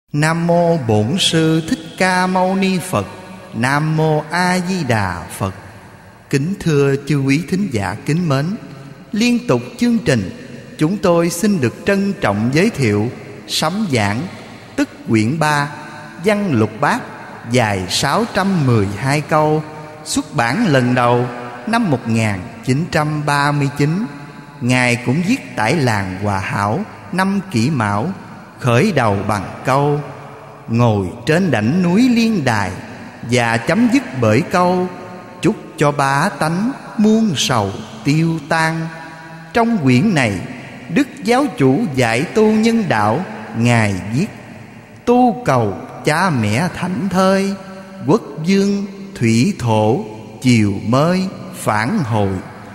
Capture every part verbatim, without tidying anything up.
Nam mô Bổn Sư Thích Ca Mâu Ni Phật. Nam mô A Di Đà Phật. Kính thưa chư quý thính giả kính mến, liên tục chương trình chúng tôi xin được trân trọng giới thiệu sấm giảng tức quyển ba Văn Lục Bát dài sáu trăm mười hai câu, xuất bản lần đầu năm một nghìn chín trăm ba mươi chín. Ngài cũng viết tại làng Hòa Hảo năm Kỷ Mão, khởi đầu bằng câu: ngồi trên đảnh núi Liên Đài, và chấm dứt bởi câu: chúc cho bá tánh muôn sầu tiêu tan. Trong quyển này, Đức Giáo Chủ dạy tu nhân đạo. Ngài viết: tu cầu cha mẹ thảnh thơi, quốc vương thủy thổ chiều mới phản hồi.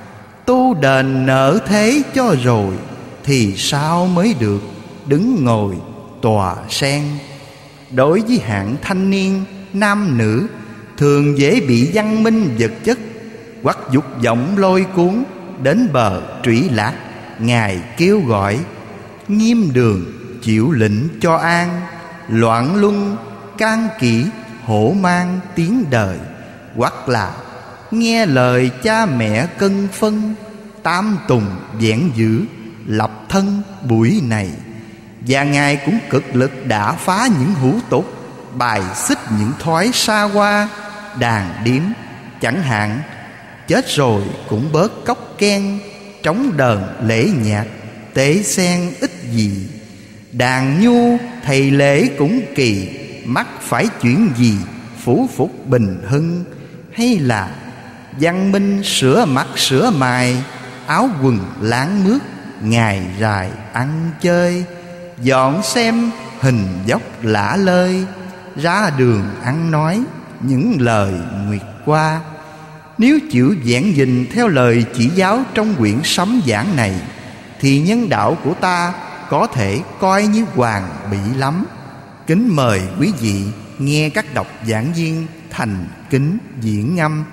Tu đền nợ thế cho rồi, thì sao mới được đứng ngồi tòa sen. Đối với hạng thanh niên nam nữ thường dễ bị văn minh vật chất hoặc dục vọng lôi cuốn đến bờ trụy lạc, Ngài kêu gọi: nghiêm đường chịu lệnh cho an, loạn luân can kỷ hổ mang tiếng đời. Hoặc là nghe lời cha mẹ cân phân, tam tùng vẹn giữ lập thân buổi này. Và Ngài cũng cực lực đả phá những hủ tục, bài xích những thói xa hoa đàn điếm. Chẳng hạn chết rồi cũng bớt cốc ken, trống đờn lễ nhạc tế sen ít gì. Đàn nhu thầy lễ cũng kỳ, mắc phải chuyện gì phủ phục bình hưng. Hay là văn minh sửa mặt sửa mài, áo quần láng mướt ngày rài ăn chơi. Dọn xem hình dốc lả lơi, ra đường ăn nói những lời nguyệt qua. Nếu chịu giảng dình theo lời chỉ giáo trong quyển sấm giảng này, thì nhân đạo của ta có thể coi như hoàn bị lắm. Kính mời quý vị nghe các độc giảng viên thành kính diễn ngâm.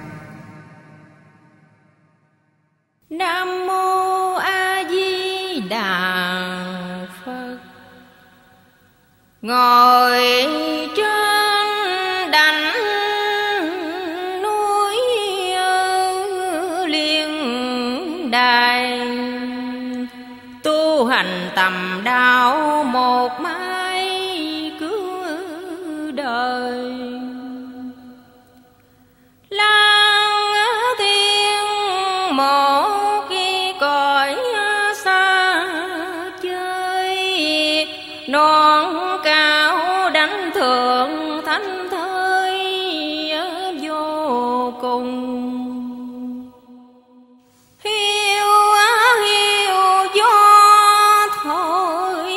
Nam mô A Di Đà Phật. Ngồi trên đảnh núi Liên Đài, tu hành tầm đạo một mai cứu đời. Lang thiên một khi cõi xa chơi, non cao đánh thượng thanh thơi vô cùng. Hiu hiu gió thổi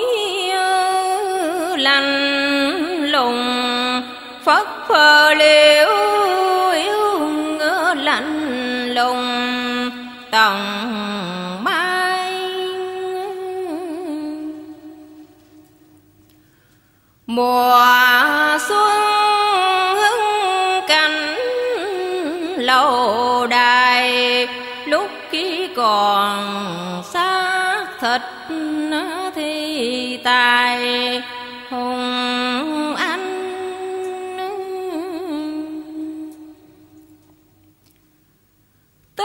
lạnh lùng, phất phơ liễu yếu lạnh lùng tầng mai. Mùa xuân hứng cảnh lâu đài, lúc khi còn xác thịt thì tài hùng anh. Tư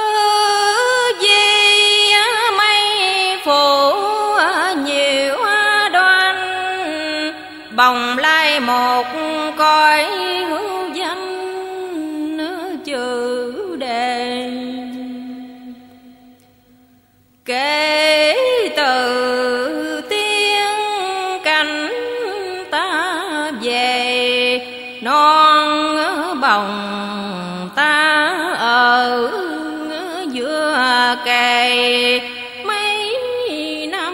di mây phủ nhiều đoan, bồng lai một cõi hữu danh chữ đề. Kể từ tiên cảnh ta về, non bồng ta ở giữa kề mấy năm.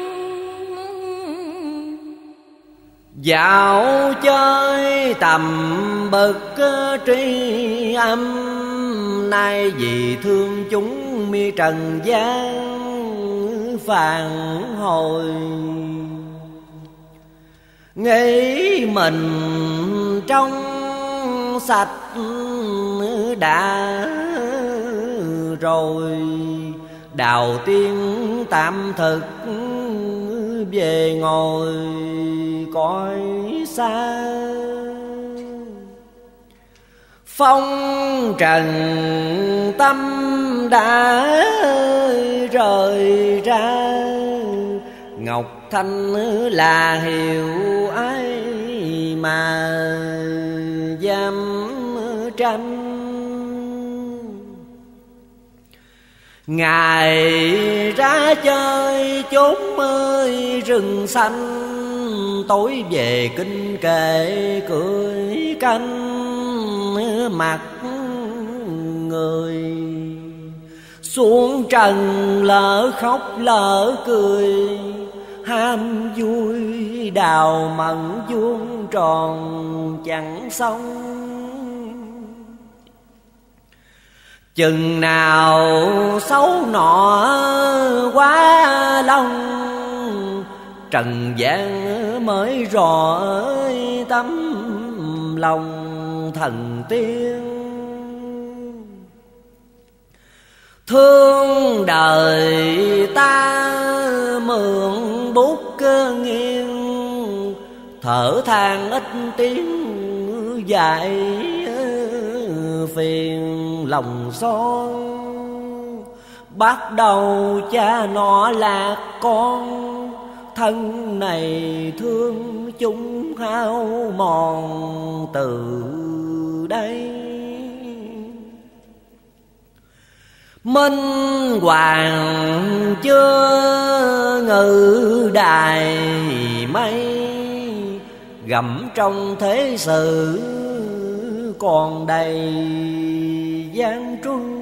Dạo chơi tầm bậc tri âm, nay vì thương chúng mi trần gian phàn hồi. Nghĩ mình trong sạch đã rồi, đào tiên tạm thực về ngồi cõi xa. Phong trần tâm đã rời ra, ngọc thanh là hiệu ai mà dám tranh. Ngài ra chơi chốn ơi rừng xanh, tối về kinh kệ cười canh mặt người. Xuống trần lỡ khóc lỡ cười, ham vui đào mận vuông tròn chẳng xong. Chừng nào xấu nọ quá long, trần gian mới rọi tấm lòng thần tiên. Thương đời ta mượn bút cơ nghiêng, thở than ít tiếng dại phiền lòng son. Bắt đầu cha nó lạc con, thân này thương chúng hao mòn từ đây. Minh hoàng chưa ngự đài mây, gặm trong thế sự còn đầy gian truân.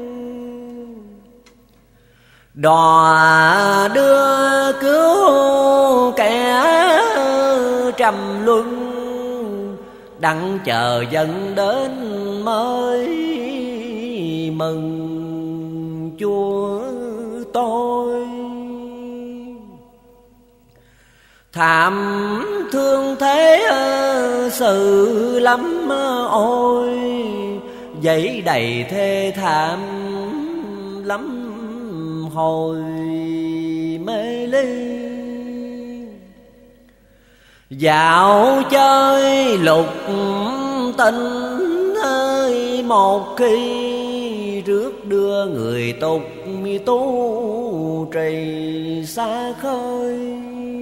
Đò đưa cứu kẻ trầm luân, đặng chờ dần đến mới mừng Chúa tôi. Thảm thương thế sự lắm ôi, dẫy đầy thê thảm lắm hồi mê ly. Dạo chơi lục tình ơi một khi, rước đưa người tục mi tu trì xa khơi.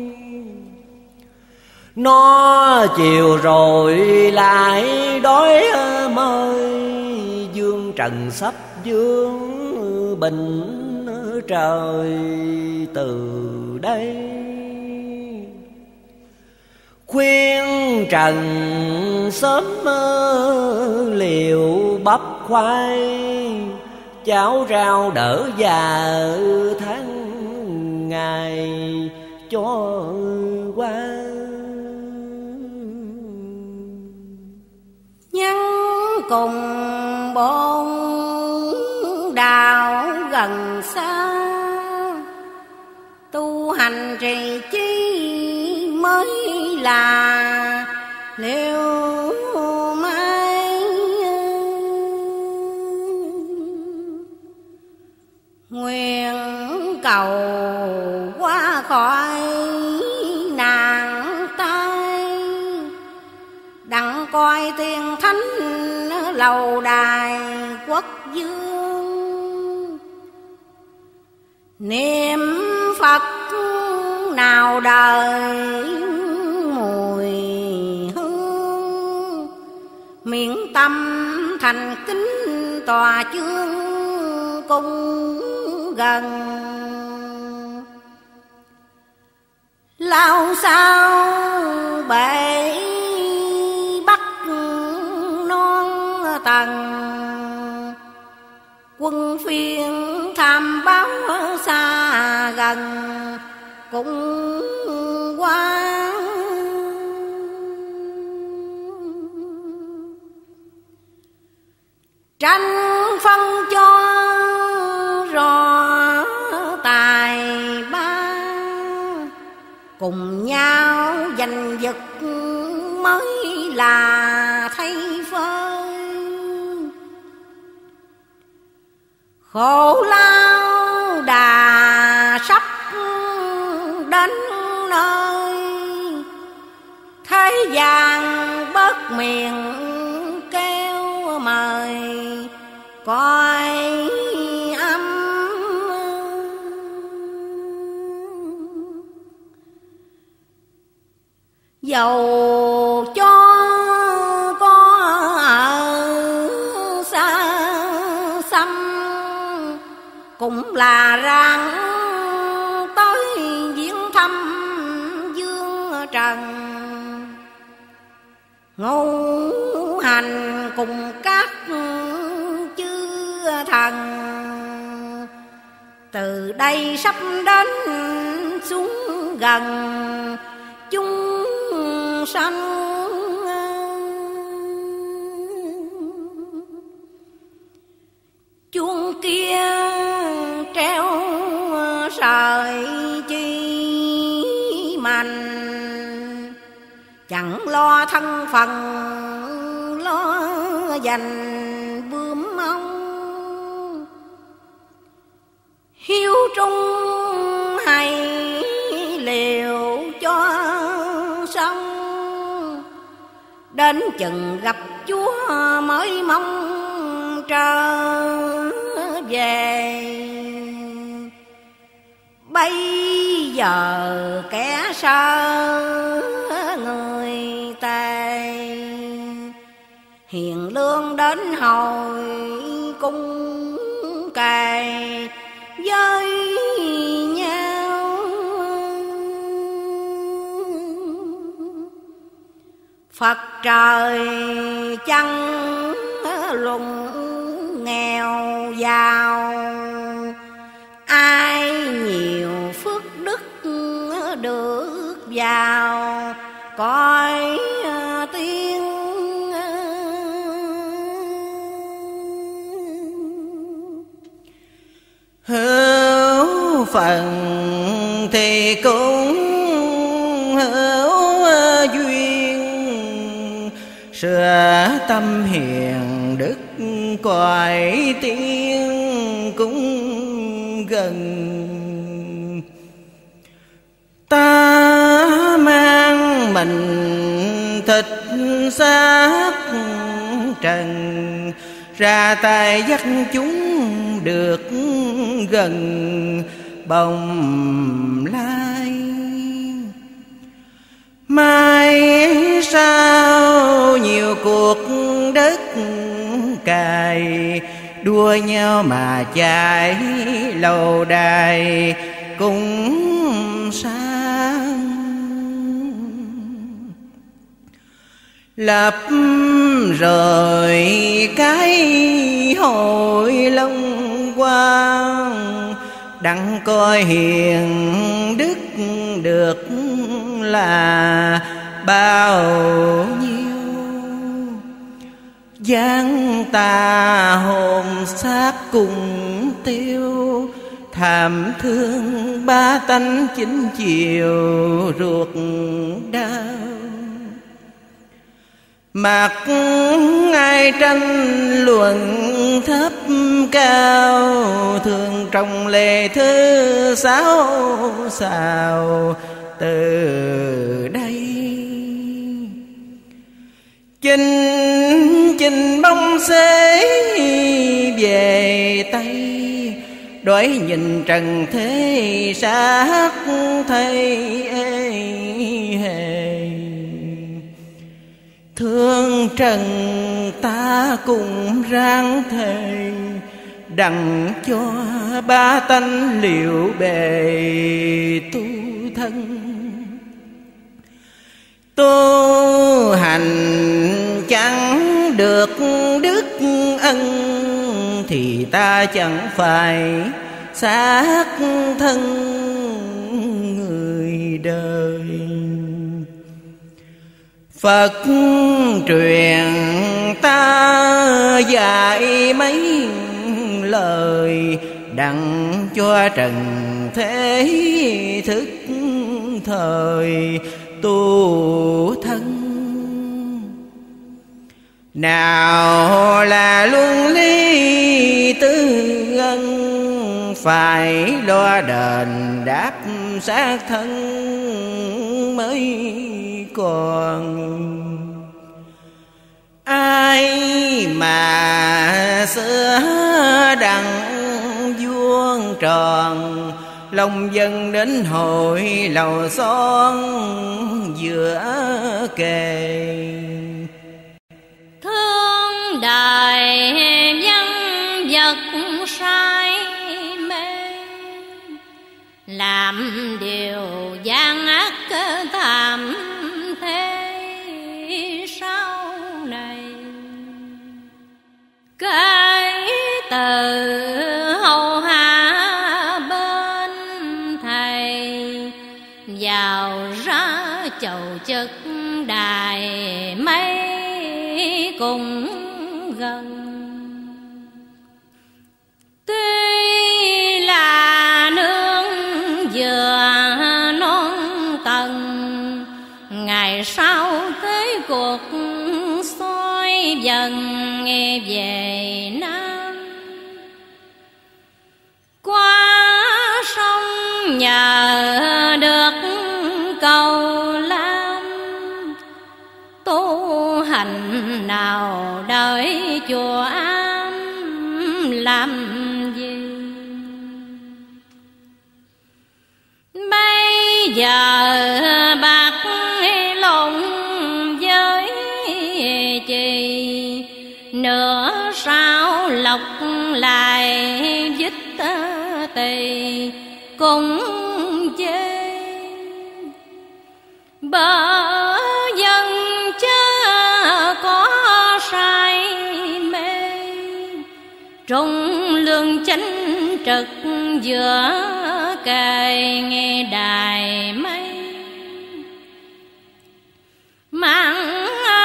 Nó chiều rồi lại đói mơi, dương trần sắp dương bình trời từ đây. Khuyên trần sớm liều bắp khoai, cháo rau đỡ già tháng ngày cho qua. Nhân cùng bồn đạo gần xa, tu hành trì chi mới là liêu mai. Nguyện cầu qua khỏi nạn tai, đặng coi tiên thánh lầu đài quốc dương. Niệm Phật nào đời mùi hương, miệng tâm thành kính tòa chương cung gần. Lao sao bể bắc non tầng, quân phiên tham báo xa gần cũng qua. Tranh phân cho rõ tài ba, cùng nhau giành giật mới là thay phơi. Khổ lao đà sắp đến nơi, thấy vàng bớt miệng kêu mời coi âm. Dầu cho có ở xa xăm cũng là rạng tới viếng thăm dương trần. Ngũ hành cùng các chư thần từ đây sắp đến xuống gần chúng sanh. Chuông kia treo sợi chi mạnh, chẳng lo thân phận lo dành bướm ong. Hiếu trung hay liều cho xong, đến chừng gặp Chúa mới mong trở về. Bây giờ kẻ sơ người tề, hiền lương đến hồi cung cày với nhau. Phật trời chẳng luận nghèo giàu, ai nhiều phước đức được vào cõi tiên. Hữu phần thì cũng hữu duyên, sửa tâm hiền đức cõi tiên cũng gần. Ta mang mình thịt xác trần, ra tay dắt chúng được gần bồng lai. Mai sau nhiều cuộc đất cày, đua nhau mà chạy lâu đài cũng sang. Lập rồi cái hội Long Quang, đặng coi hiền đức được là bao nhiêu. Giang ta hồn xác cùng tiêu, thảm thương ba tánh chính chiều ruột đau. Mặc ai tranh luận thấp cao, thường trong lề thứ sáu xào từ đây. Chinh chinh bông xế về Tây, đói nhìn trần thế xác thấy ê hề. Thương trần ta cùng ráng thề, đặng cho ba tánh liệu bề tu thân. Tu hành chẳng được đức ân, thì ta chẳng phải xác thân người đời. Phật truyền ta dạy mấy lời, đặng cho trần thế thức thời tu thân. Nào là luân lý tư ân, phải lo đền đáp xác thân mới còn. Ai mà xưa đặng vuông tròn, lòng dân đến hội lầu son giữa kề. Thương đời dân vật sai mê, làm điều gian ác thảm thế sau này. Cái từ hầu hạ bên thầy, vào ra chầu chức đài mấy cũng gần. Tuy là nương vừa non tầng, ngày sau thế cuộc xoay dần nghe về Nam. Qua sông nhờ được cầu lam, tu hành nào đợi chùa am làm gì. Bây giờ bạc lộn với chì, nửa sao lọc lại dít tỳ cũng chê. Bỡ dân chớ có sai mê, trung lương chánh trực giữa kề nghe đài mây. Mang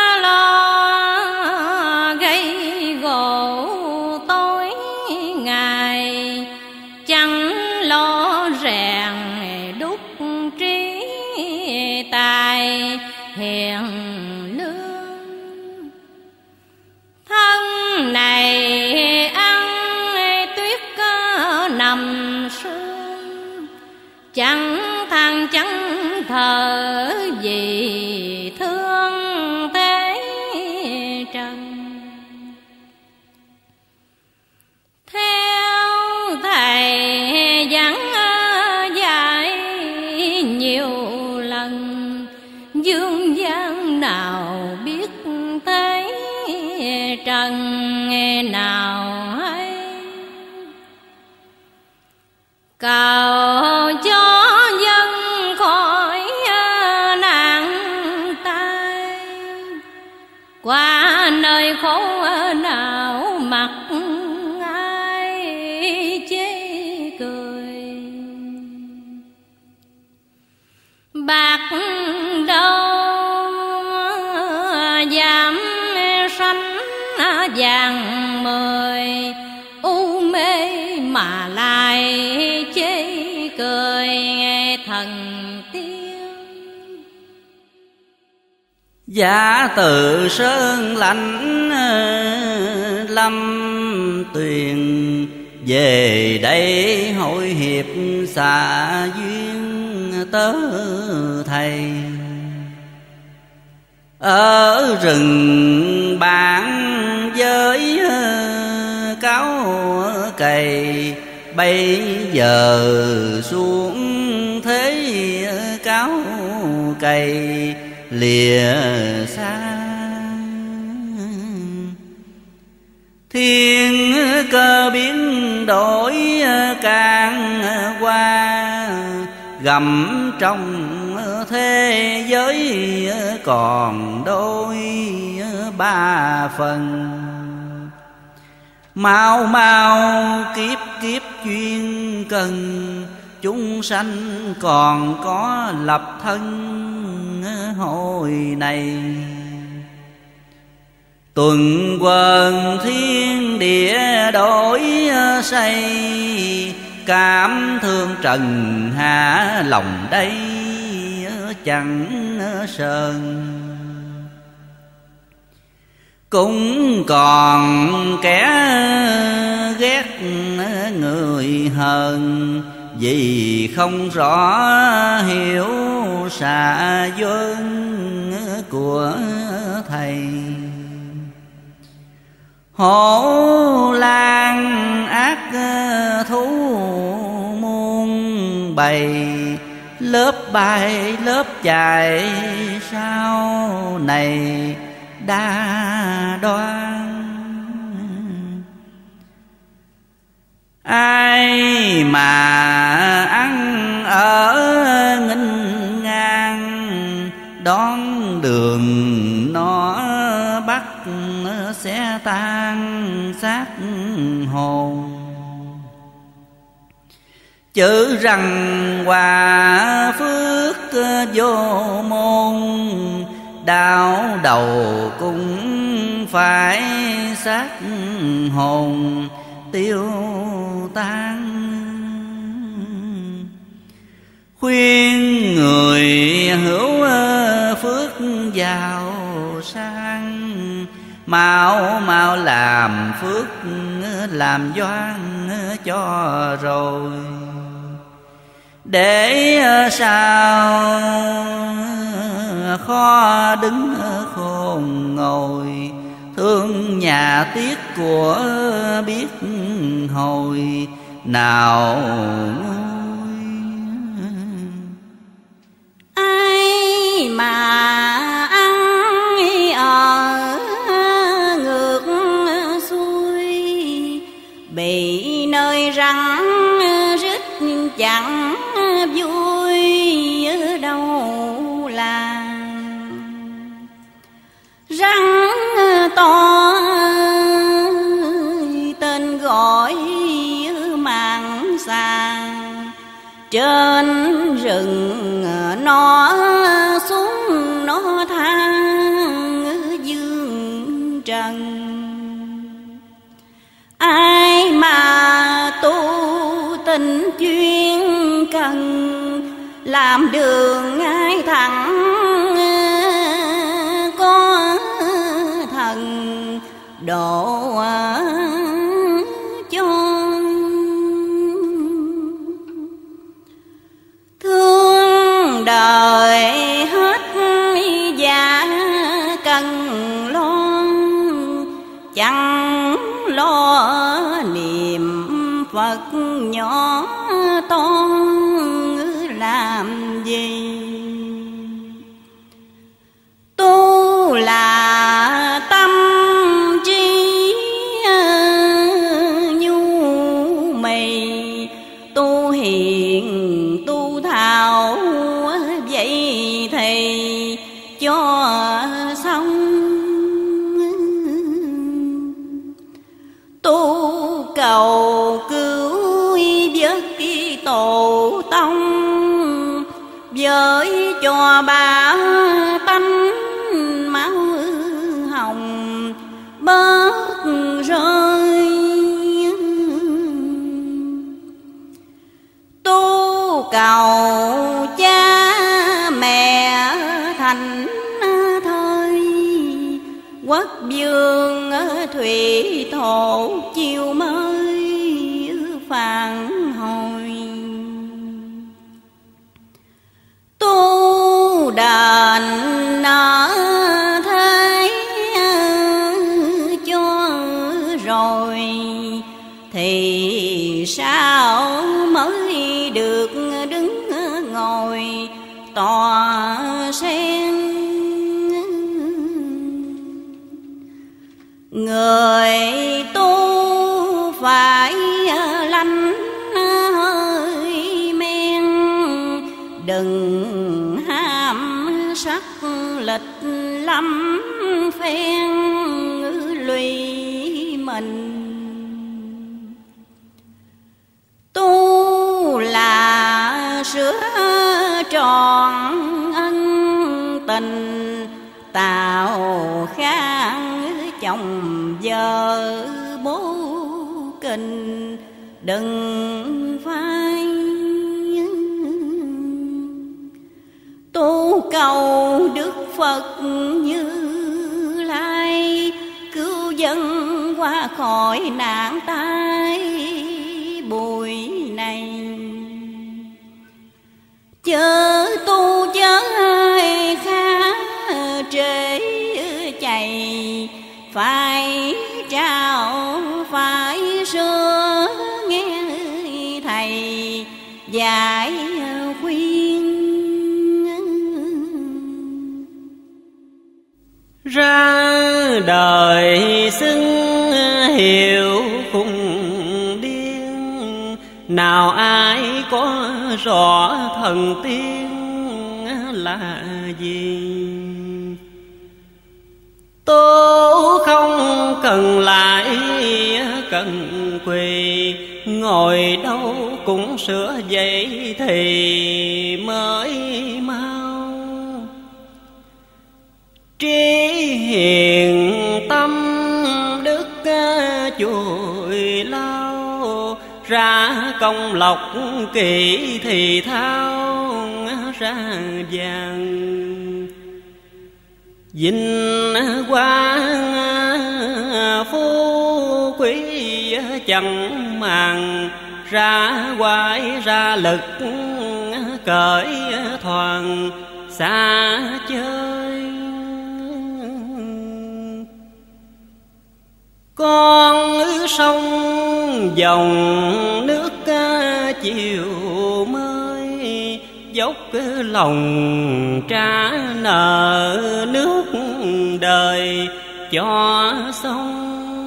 lo gây gỗ tối ngày, chẳng lo rèn đúc trí tài hiền lương. Thân này ăn tuyết nằm sương, chẳng than chẳng thở vì thương thế trần. Theo thầy giảng dạy nhiều lần, dương gian nào biết thế trần nào hay. Cầu cho dân khỏi nạn tai, qua nơi khổ nào mặc ai chê cười. Bạc đâu dám sánh vàng mười, u mê mà lại chê cười thần tiên. Giả từ sơn lãnh lâm tuyền, về đây hội hiệp xạ duyên tớ thầy. Ở rừng bản với cáo cày, bây giờ xuống thế cáo cày lìa xa. Thiên cơ biến đổi càng qua, gầm trong thế giới còn đôi ba phần. Mau mau kiếp kiếp chuyên cần, chúng sanh còn có lập thân hồi này. Tuần quần thiên địa đổi xây, cảm thương trần hạ lòng đây chẳng sơn. Cũng còn kẻ ghét người hờn, vì không rõ hiểu xạ vân của thầy. Hổ lang ác thú muôn bầy, lớp bay lớp chạy sau này đa đoan. Ai mà ăn ở nghinh ngang, đón đường nó bắt sẽ tan xác hồn. Chữ rằng hòa phước vô môn, đau đầu cũng phải xác hồn tiêu tan. Khuyên người hữu phước giàu sang, mau mau làm phước làm doan cho rồi, để sao khó đứng khôn ngồi. Thương nhà tiếc của biết hồi nào ngôi. Ai mà ăn ở ngược xuôi, bị nơi rắn rít chẳng vui ở đâu là. Rắn to tên gọi màng sàng, trên rừng nó xuống nó thang dương trần. Ai mà tu tình chuyên cần, làm đường ai thẳng có thần độ cho. Thương đời hết dạ cần lo, chẳng lo niệm Phật nhỏ to làm gì. Tu là tâm trí nhu mì, tu hiền tu thảo vậy thì cho xong. Tu cầu cứu vớt tổ tông, với cho ba tánh máu hồng bớt rơi. Tu cầu cha mẹ thành thơi, quốc vương thủy thổ chiều mới phản hồi. Tu đền nợ thế cho rồi, thì sao mới được đứng ngồi tòa sen. Người tu phải lánh hơi men, đừng ham sắc lịch lắm phen lụy mình. Tu là sửa tròn ân tình, tạo khang chồng vợ bố kinh, đừng phai. Tu cầu Đức Phật Như Lai, cứu dân qua khỏi nạn tai bụi này. Chớ tu chớ ai khác trừ phải trao phải sửa, nghe thầy dạy khuyên. Ra đời xưng hiệu khùng điên, nào ai có rõ thần tiên là gì. Tố không cần lại cần quỳ, ngồi đâu cũng sửa vậy thì mới mau. Trí hiền tâm đức chùi lao, ra công lộc kỳ thì thao ra vàng. Vinh quang phú quý chẳng màng, ra quái ra lực cởi thoàn xa chơi. Con sông dòng nước chiều mới, dốc lòng trả nợ nước đời cho sông.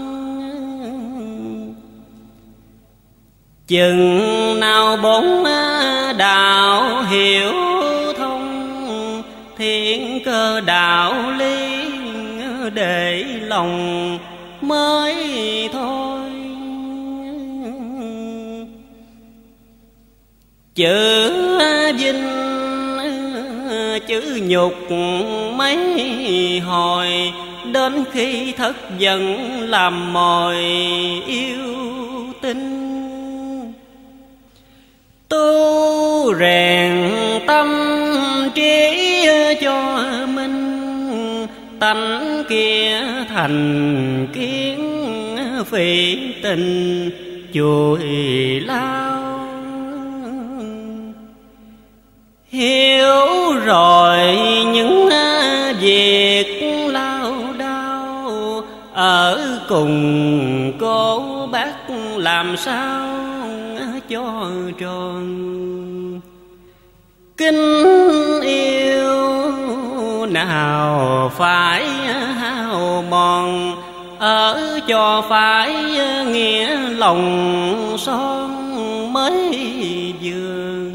Chừng nào bốn đạo hiểu thông, thiên cơ đạo lý để lòng mới thôi. Chữ vinh chữ nhục mấy hồi, đến khi thất giận làm mồi yêu tinh. Tu rèn tâm trí cho mình, tánh kia thành kiến phỉ tình chùi lao. Hiểu rồi những việc lao đao, ở cùng cô bác làm sao cho tròn. Kính yêu nào phải hao mòn, ở cho phải nghĩa lòng son mới vườn.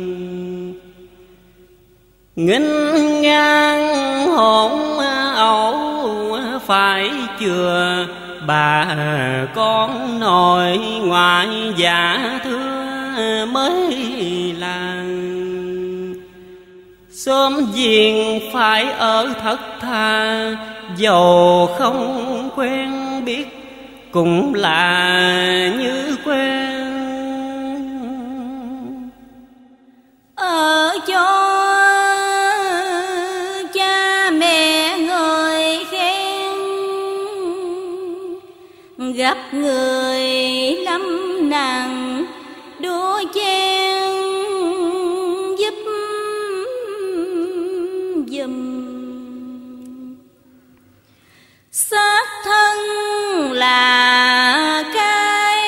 Nghinh ngang hỗn ẩu phải chừa, bà con nội ngoại giả thưa mới làng. Sớm giềng phải ở thật thà, dầu không quen biết cũng là như quen. Ở cho cha mẹ người khen, gặp người lâm nạn đua chen giúp giùm. Xác thân là cái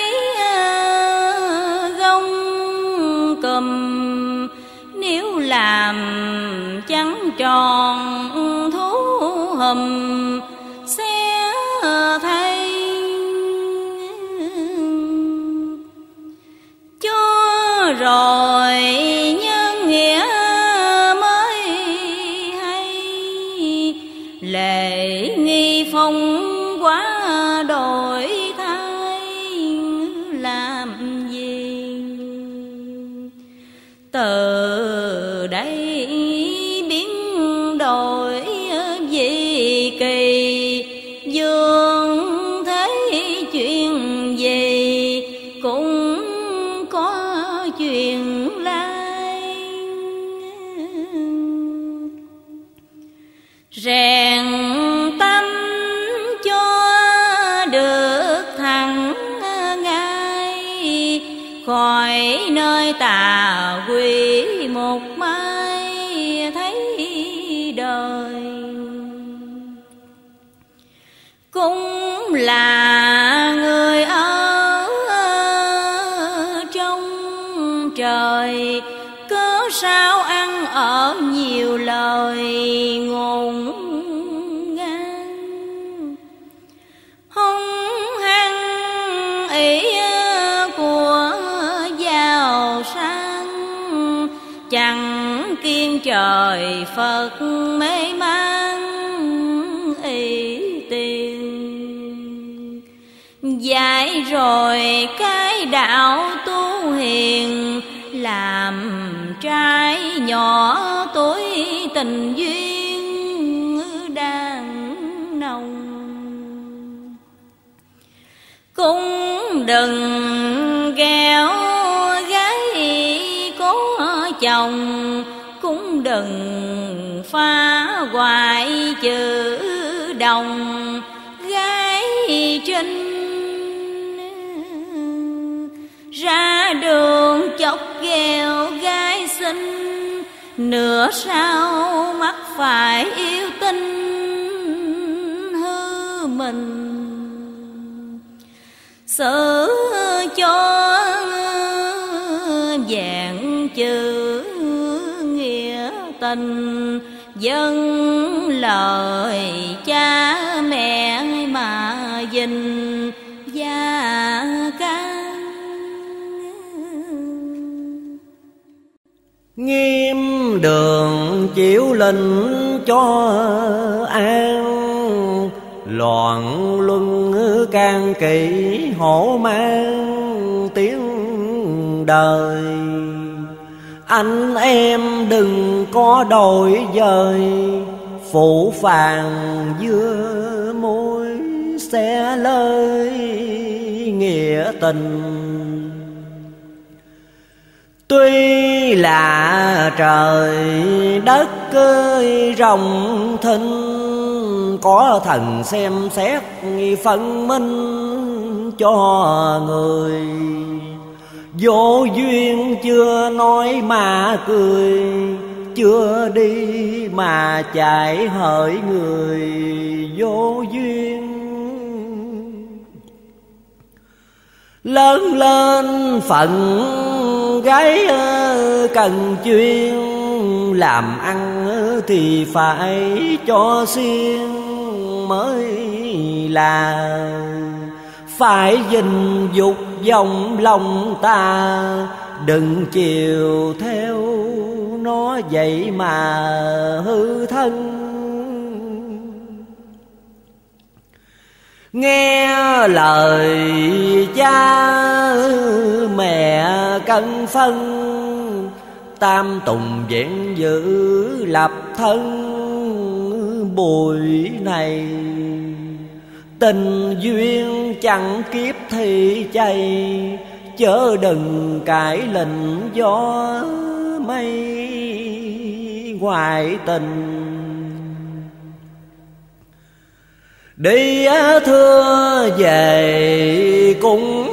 gông cùm, nếu làm trắng tròn thú hùm xe thay. Cho rồi nhân nghĩa mới hay, lệ nghi phong quá đổi thay làm gì. Từ đây biến đổi vì kỳ, dương thế chuyện gì cũng có chuyện lai. Rèn tâm cho được thẳng ngay, khỏi nơi tà quỷ một mai thấy đời. Cũng là người ở trong trời, cớ sao ăn ở nhiều lời ngôn ngang. Hung hăng ý của giàu sang, chẳng kiên trời Phật mê man ý tiền. Dạy rồi cái đạo tu hiền, làm trai nhỏ tuổi tình duyên đang nồng. Cũng đừng ghẹo gái có chồng, cũng đừng phá hoại chữ đồng. Gái trinh ra đường chọc ghẹo gái xinh, nửa sau mắc phải yêu tinh hư mình. Xử cho vẹn chữ nghĩa tình, dâng lời cha mẹ mà dình gia can. Nghiêm đường chịu lệnh cho an, loạn luân can kỵ hổ mang tiếng đời. Anh em đừng có đổi dời, phụ phàng dưa môi xé lơi nghĩa tình. Tuy là trời đất ơi rộng thinh, có thần xem xét phân minh cho người. Vô duyên chưa nói mà cười, chưa đi mà chạy hỡi người vô duyên. Lớn lên phận gái cần chuyên, làm ăn thì phải cho xiên mới là. Phải gìn dục vòng lòng ta, đừng chiều theo nó vậy mà hư thân. Nghe lời cha mẹ cân phân, tam tùng vẹn giữ lập thân. Buổi này tình duyên chẳng kiếp thì chay, chớ đừng cãi lệnh gió mây ngoại tình. Đi thưa về cũng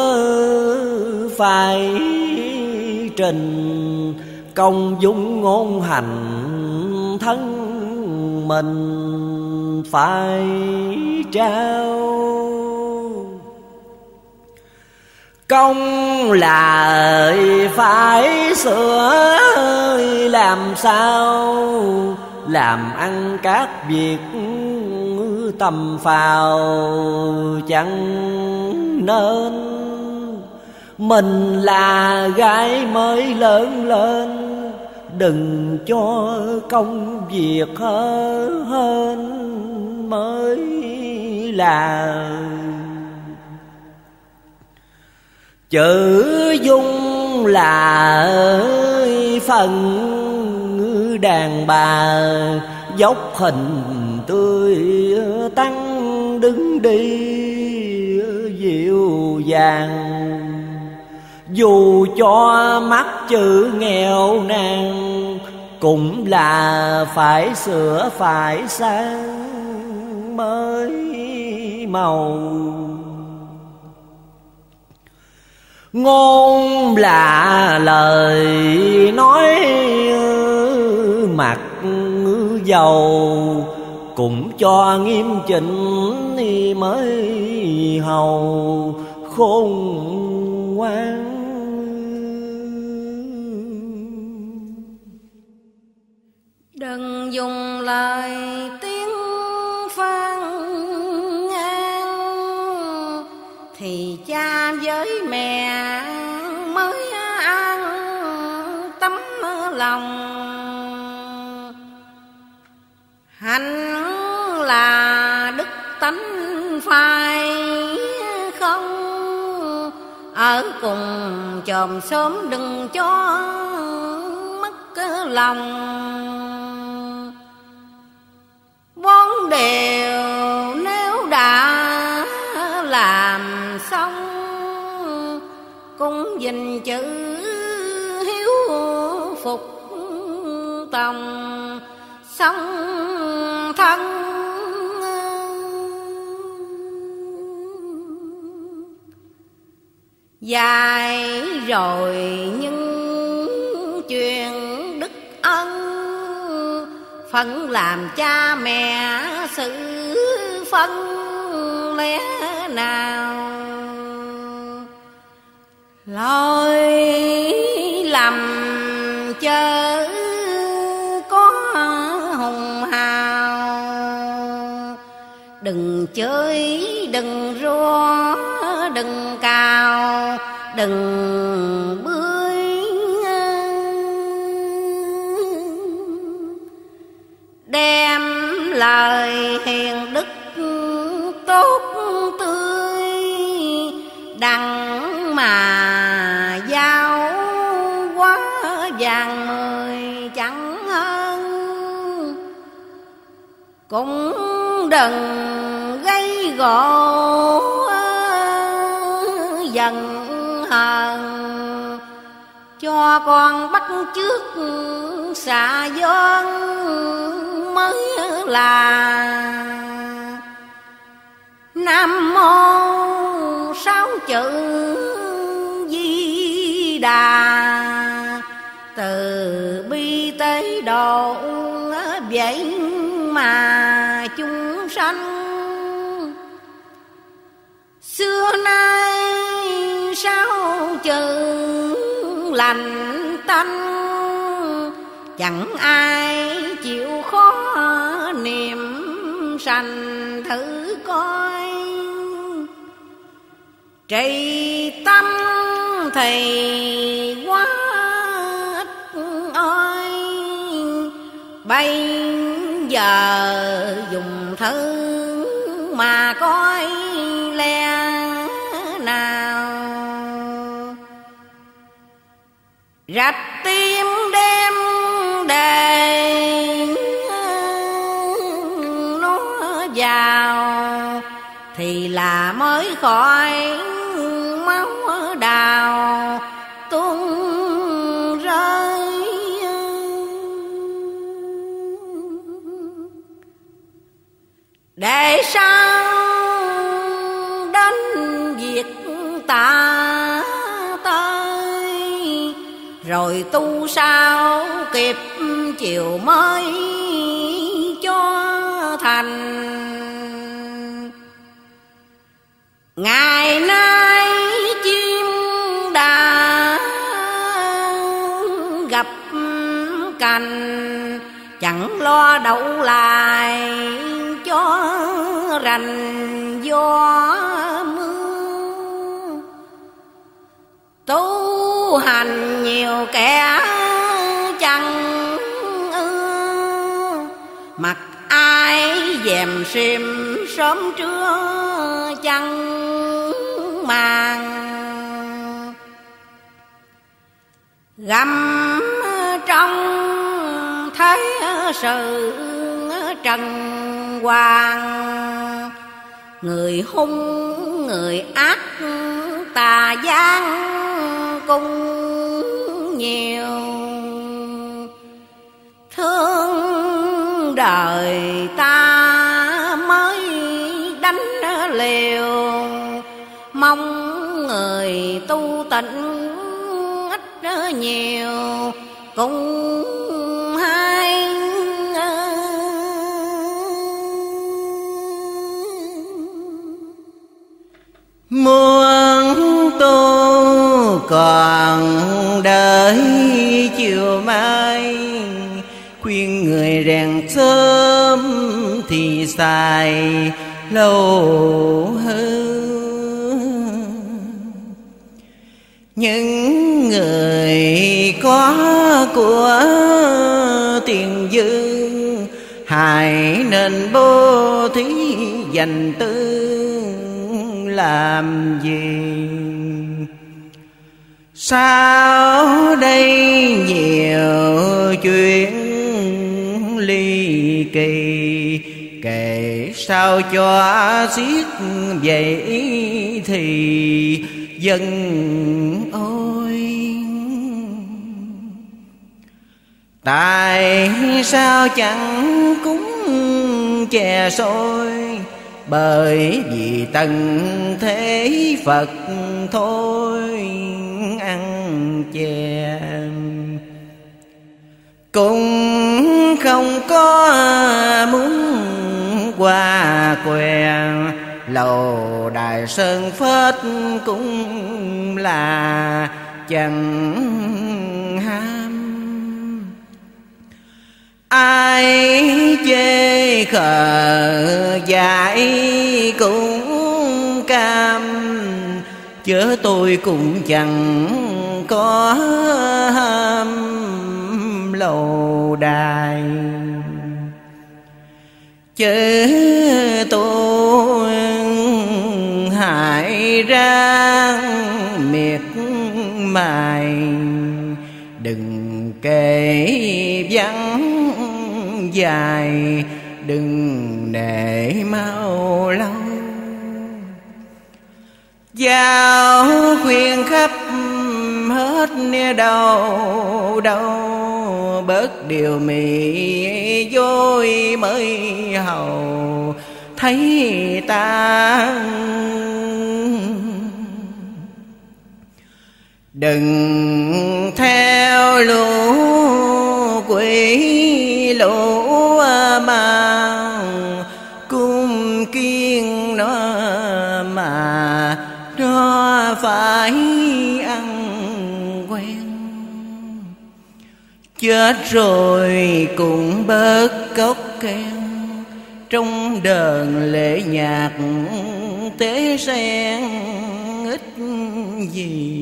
phải trình, công dung ngôn hành thân mình phải trao. Công là phải sửa làm sao, làm ăn các việc tầm phào chẳng nên. Mình là gái mới lớn lên, đừng cho công việc hơn mới là. Chữ dung là phần đàn bà, dốc hình tươi tắn đứng đi dịu dàng. Dù cho mắt chữ nghèo nàn, cũng là phải sửa phải sang mới màu. Ngôn là lời nói mặt dầu, cũng cho nghiêm chỉnh mới hầu khôn ngoan. Đừng dùng lời tiếng phàn nàn, thì cha với mẹ mới an tấm lòng. Hạnh là đức tánh phải không, ở cùng chòm xóm đừng cho mất lòng. Bốn điều nếu đã làm xong, cũng gìn chữ hiếu phục tòng, sống thân dài rồi. Nhưng chuyện đức ân, phận làm cha mẹ sự phân lẽ nào. Lỗi lầm chớ có hùng hào, đừng chơi đừng rua đừng cào đừng bươi. Đem lời hiền đức tốt tươi, đặng mà giao quá vàng mười chẳng hơn. Cũng đừng gây gỗ dần hờn, cho con bắt chước xạ giòn mới là. Nam mô sáu chữ Di Đà, từ bi tế độ vậy mà chúng sanh. Xưa nay sáu chữ lành tanh, chẳng ai chịu khó niệm sanh thử coi. Trì tâm thì quá ít ơi, bây giờ dùng thử mà coi lẽ nào. Rạch tim đem đề nó vào, thì là mới khỏi máu đào tuôn rơi. Để sao đến việc ta tới, rồi tu sao kịp chiều mới cho thành. Ngày nay chim đã gặp cành, chẳng lo đậu lại cho rành gió mưa. Tu hành nhiều kẻ chẳng ưa, mặc ai dèm xiêm sớm trưa chẳng màng. Găm trong thế sự trần hoàng, người hung người ác tà gian cũng nhiều. Thương đời ta mới đánh liều, mong người tu tịnh ít nhiều cũng hay. Muốn tu còn đợi chiều mai, khuyên người rèn sớm thì xài lâu hơn. Những người có của tiền dư, hãy nên bố thí dành tư làm gì. Sao đây nhiều chuyện ly kỳ, kể sao cho xiết vậy thì dân ôi. Tại sao chẳng cúng chè sôi, bởi vì tận thế Phật thôi ăn chè. Cũng không có muốn qua què, lầu đài sơn phết cũng là chẳng ham. Ai chê khờ dại cũng cam, chớ tôi cũng chẳng có ham lầu đài. Chớ tôi hại ra miệt mài, đừng kể vắng dài, đừng để mau lâu. Giao khuyên khắp hết đâu đâu, bớt điều mì dối mới hầu thấy ta. Đừng theo lũ quỷ lũ mà cung kiên nó mà nó phải ăn quen. Chết rồi cũng bớt cốc khen, trong đờn lễ nhạc tế sen ít gì.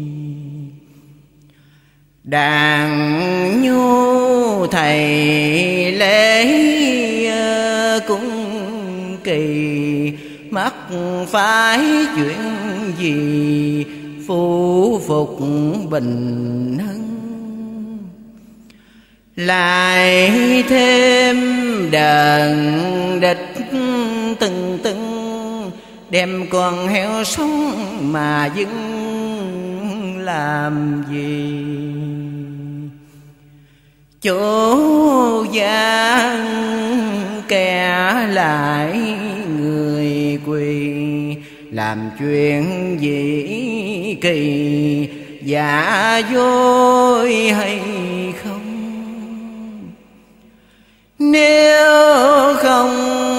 Đàn nhu thầy lễ cũng kỳ, mắc phải chuyện gì phú phục bình hưng. Lại thêm đờn địch từng từng, đem con heo sống mà dưng làm gì. Chỗ gian kẻ lại người quỳ, làm chuyện gì kỳ giả dối hay không. Nếu không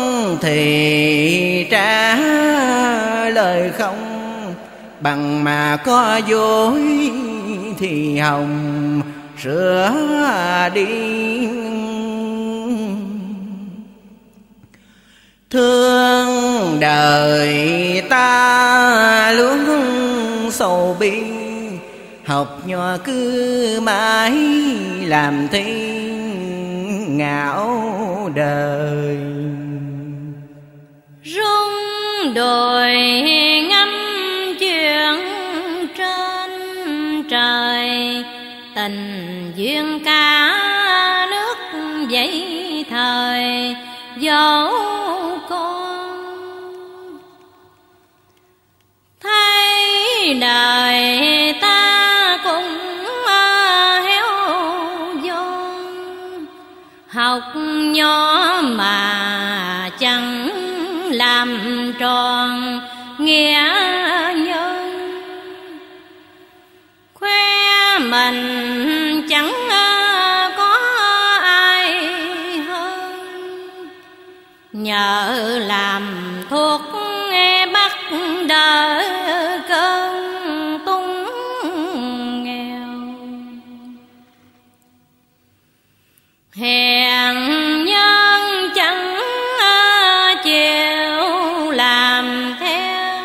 thì trả lời không, bằng mà có dối thì hồng sửa đi. Thương đời ta luôn sầu bi, học nho cứ mãi làm thi ngạo đời. Rung đồi ngắm chuyện trên trời, tình duyên cả nước dậy thời dẫu con. Thấy đời ta cũng héo von, học nho mà chẳng làm tròn nghĩa nhân. Khoe mình chẳng có ai hơn, nhờ làm thuốc bắt đợi cơn tung nghèo. Hèn nhân chẳng chịu làm theo,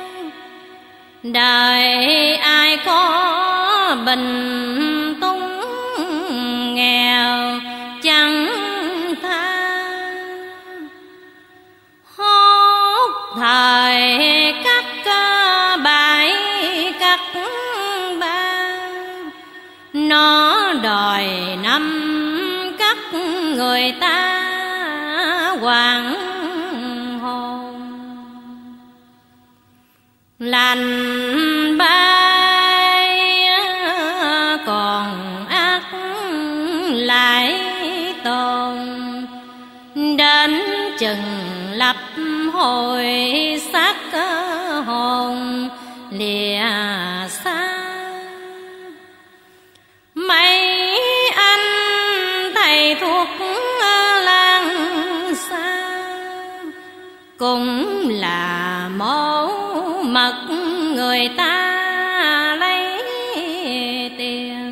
đời ai có bình tung nghèo chẳng tha. Hốt thời cắt bãi cắt ba, nó đòi năm cắt người ta hoàng hồn. Lành bay còn ác lại tồn, đến chừng lập hồi xác hồn lìa xa. Mấy anh thầy thuốc lang xa, cũng là mẫu mật người ta lấy tiền.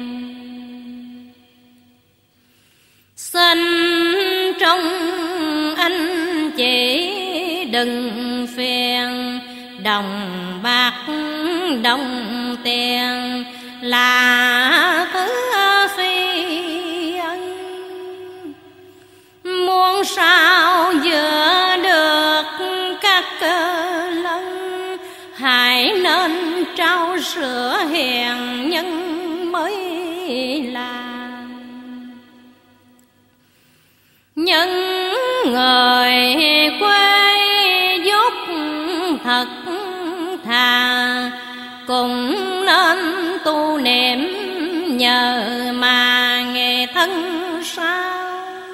Xin trong anh chị đừng phiền, đồng bạc đồng tiền là thứ phi ân. Muốn sao vừa được các lần, hãy nên trao sữa hiền nhân mới là. Những người quê dốt thật thà, cũng nên tu niệm nhờ mà nghề thân sao.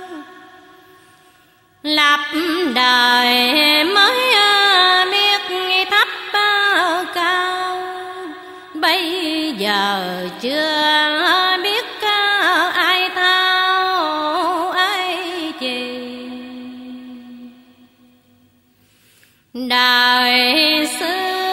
Lập đời mới biết thấp cao, bây giờ chưa biết ai thao ai chì. Đời xưa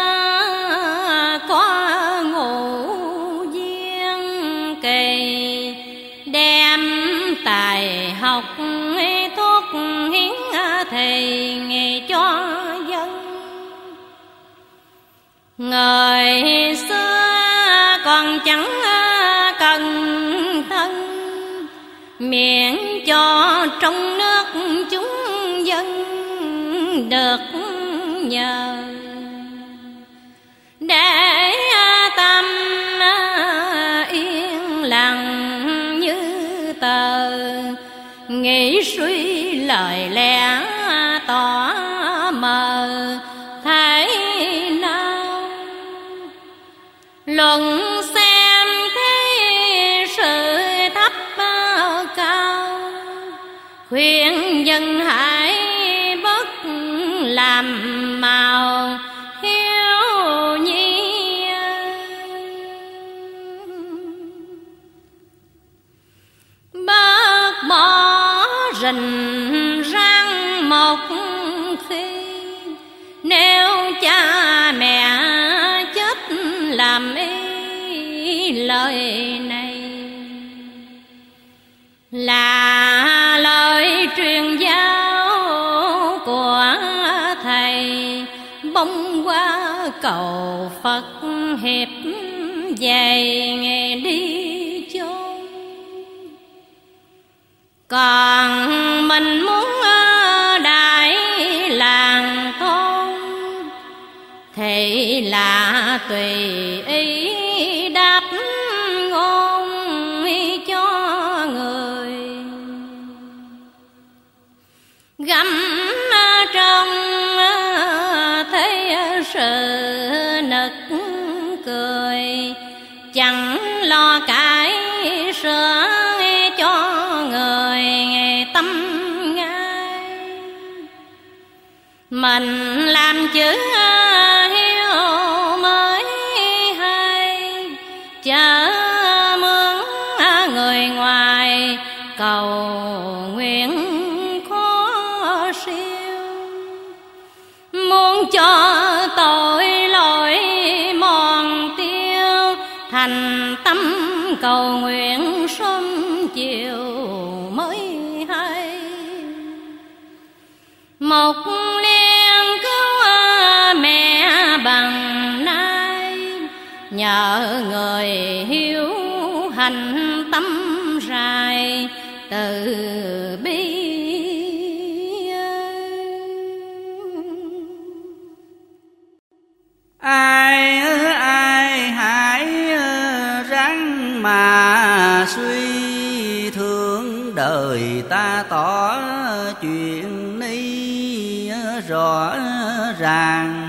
có ngũ duyên kỳ, đem tài học thuốc hiến thầy nghề cho dân. Người xưa còn chẳng cần thân, miễn cho trong nước chúng dân được nhờ. Để tâm yên lặng như tờ, nghĩ suy lời lẽ tỏ mờ thế nào. Luận xem thế sự thấp cao, khuyên dân hãy bớt làm màu hiếu nhi. Bớt bỏ rình rang một khi, nếu cha mẹ chết làm ý lời này. Là lời truyền giáo của thầy, bông qua cầu Phật hiệp về ngày đi chốn. Còn mình muốn đại làng thôn, thì là tùy ý đáp ngôn cho người. Gắm trong thế sự nực cười, chẳng lo cãi sửa cho người tâm ngay. Mình làm chữ hiếu mới hay, chớ mướn người ngoài cầu nguyện khó siêu. Muốn cho cầu nguyện sớm chiều mới hay. Một liên cứu mẹ bằng nay, nhờ người hiếu hành tâm rài từ bi. Ai ai hãy ráng mà suy, thương đời ta tỏ chuyện ni rõ ràng.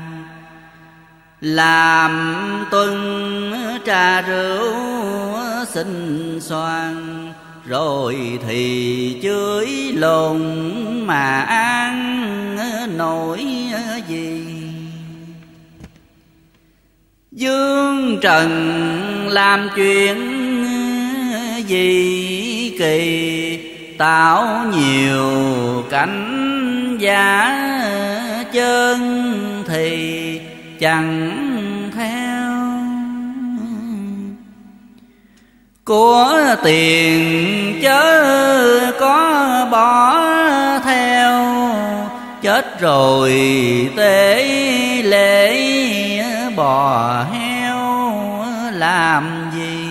Làm tuần trà rượu xinh xoan, rồi thì chửi lồn mà ăn nổi gì. Dương trần làm chuyện gì kỳ, tạo nhiều cảnh giả chân thì chẳng theo. Của tiền chớ có bỏ theo, chết rồi tế lễ bò heo làm gì.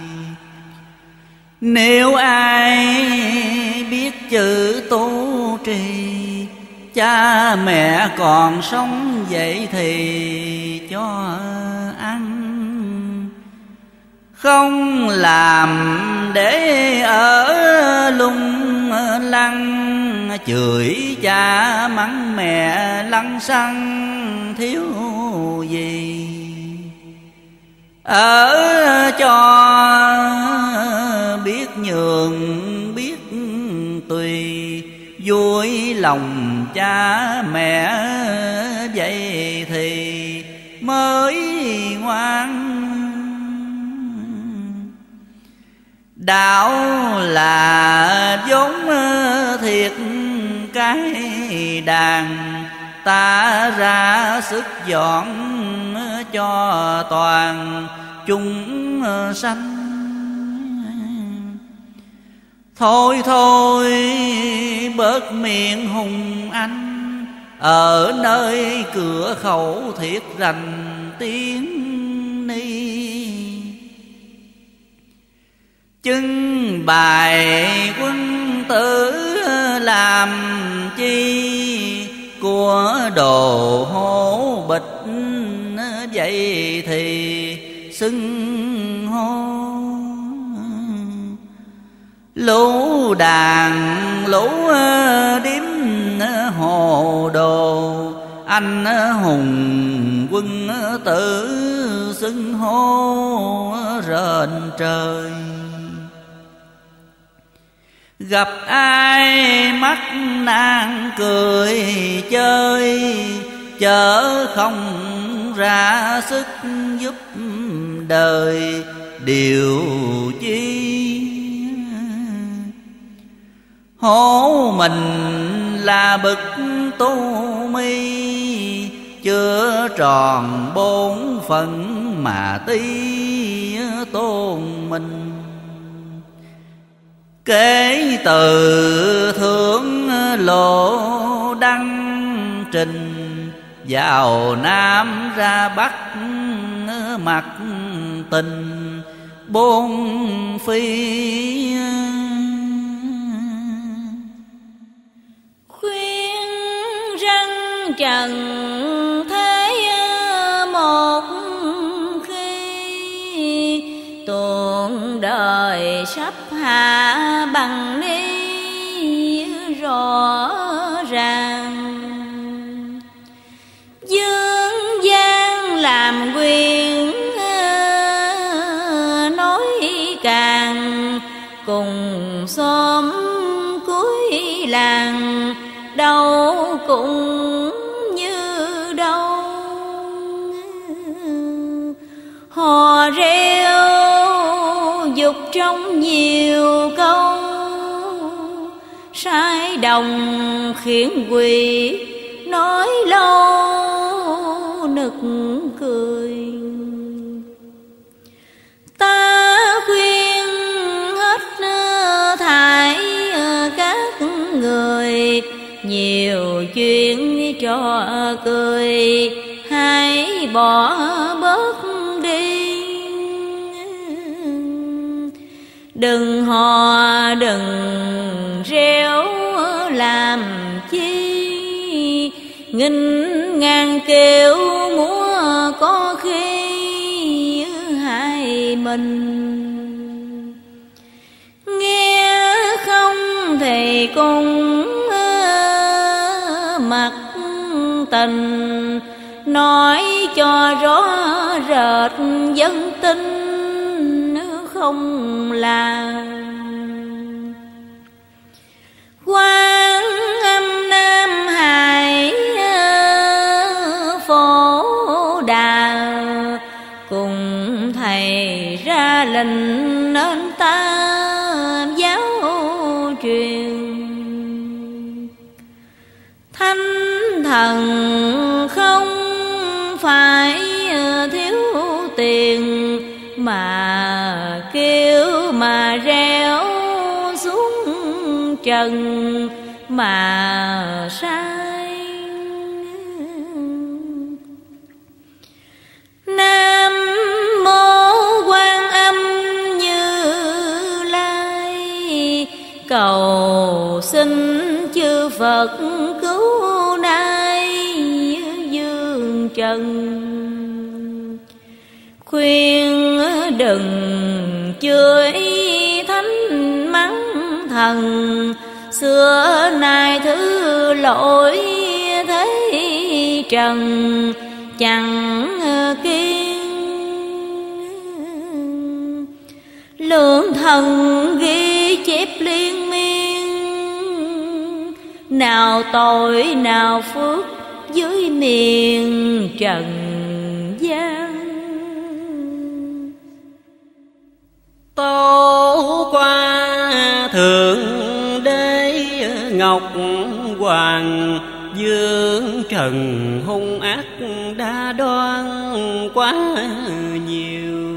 Nếu ai biết chữ tu trì, cha mẹ còn sống vậy thì cho ăn. Không làm để ở lung lăng, chửi cha mắng mẹ lăng xăng thiếu gì. Ở cho biết nhường biết tùy, vui lòng cha mẹ vậy thì mới ngoan. Đạo là vốn thiệt cái đàn, ta ra sức dọn cho toàn chúng sanh. Thôi thôi bớt miệng hùng anh, ở nơi cửa khẩu thiết rành tiếng ni. Chứng bài quân tử làm chi, của đồ hổ bịch vậy thì xưng hô. Lũ đàn lũ điếm hồ đồ, anh hùng quân tử xưng hô rền trời. Gặp ai mắt nàng cười chơi, chớ không ra sức giúp đời điều chi. Hổ mình là bậc tu mi, chưa tròn bốn phận mà tí tôn mình. Kể từ thượng lộ đăng trình, vào Nam ra Bắc mặt tình bốn phi. Khuyên răng trần thế một khi, tuôn đời sắp hạ bằng ni rõ ràng. Dương gian làm quyền nói càng, cùng xóm cuối làng đâu cũng như đâu. Hò reo dục trong nhiều câu, sai đồng khiến quỷ nói lâu nực cười. Ta khuyên nhiều chuyện trò cười, hãy bỏ bớt đi. Đừng hò đừng réo làm chi, nghìn ngàn kiểu múa có khi hai mình. Nghe không thì cũng mặc tình, nói cho rõ rệt dân tin không làm. Quan Âm Nam Hải Phổ Đà, cùng thầy ra lệnh nên ta giáo truyền. Thánh thần không phải thiếu tiền, mà kêu mà réo xuống trần mà sai. Nam mô Quan Âm Như Lai, cầu xin chư Phật cứu nay dương trần. Khuyên đừng chửi thánh mắng thần, xưa nay thứ lỗi thế trần chẳng kiên. Lượng thần ghi chép liên miên, nào tội nào phước dưới miền trần gian. Tâu qua thượng đế Ngọc Hoàng, dương trần hung ác đa đoan quá nhiều.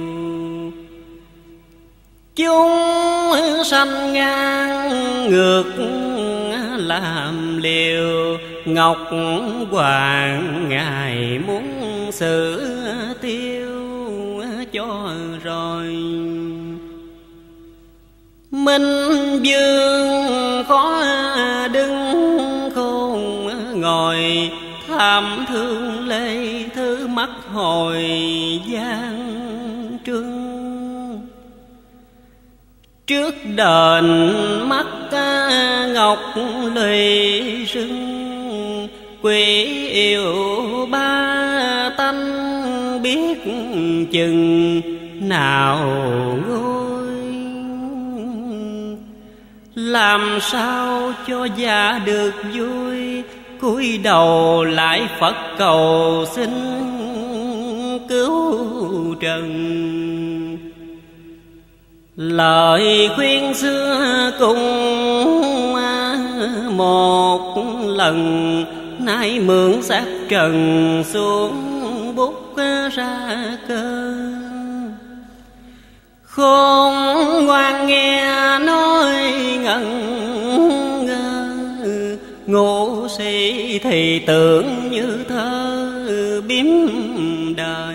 Chúng sanh ngang ngược làm liều, Ngọc Hoàng ngài muốn xử tiêu cho rồi. Minh vương khó đứng khôn ngồi, tham thương lê thứ mắt hồi gian trương. Trước đền mắt ngọc lụy sưng, quỷ yêu ba tánh biết chừng nào ngôi. Làm sao cho già được vui, cúi đầu lại Phật cầu xin cứu trần. Lời khuyên xưa cùng một lần, nay mượn xác trần xuống bút ra cơ. Khôn ngoan nghe nói ngẩn ngơ, ngu si thì tưởng như thơ biếm đời.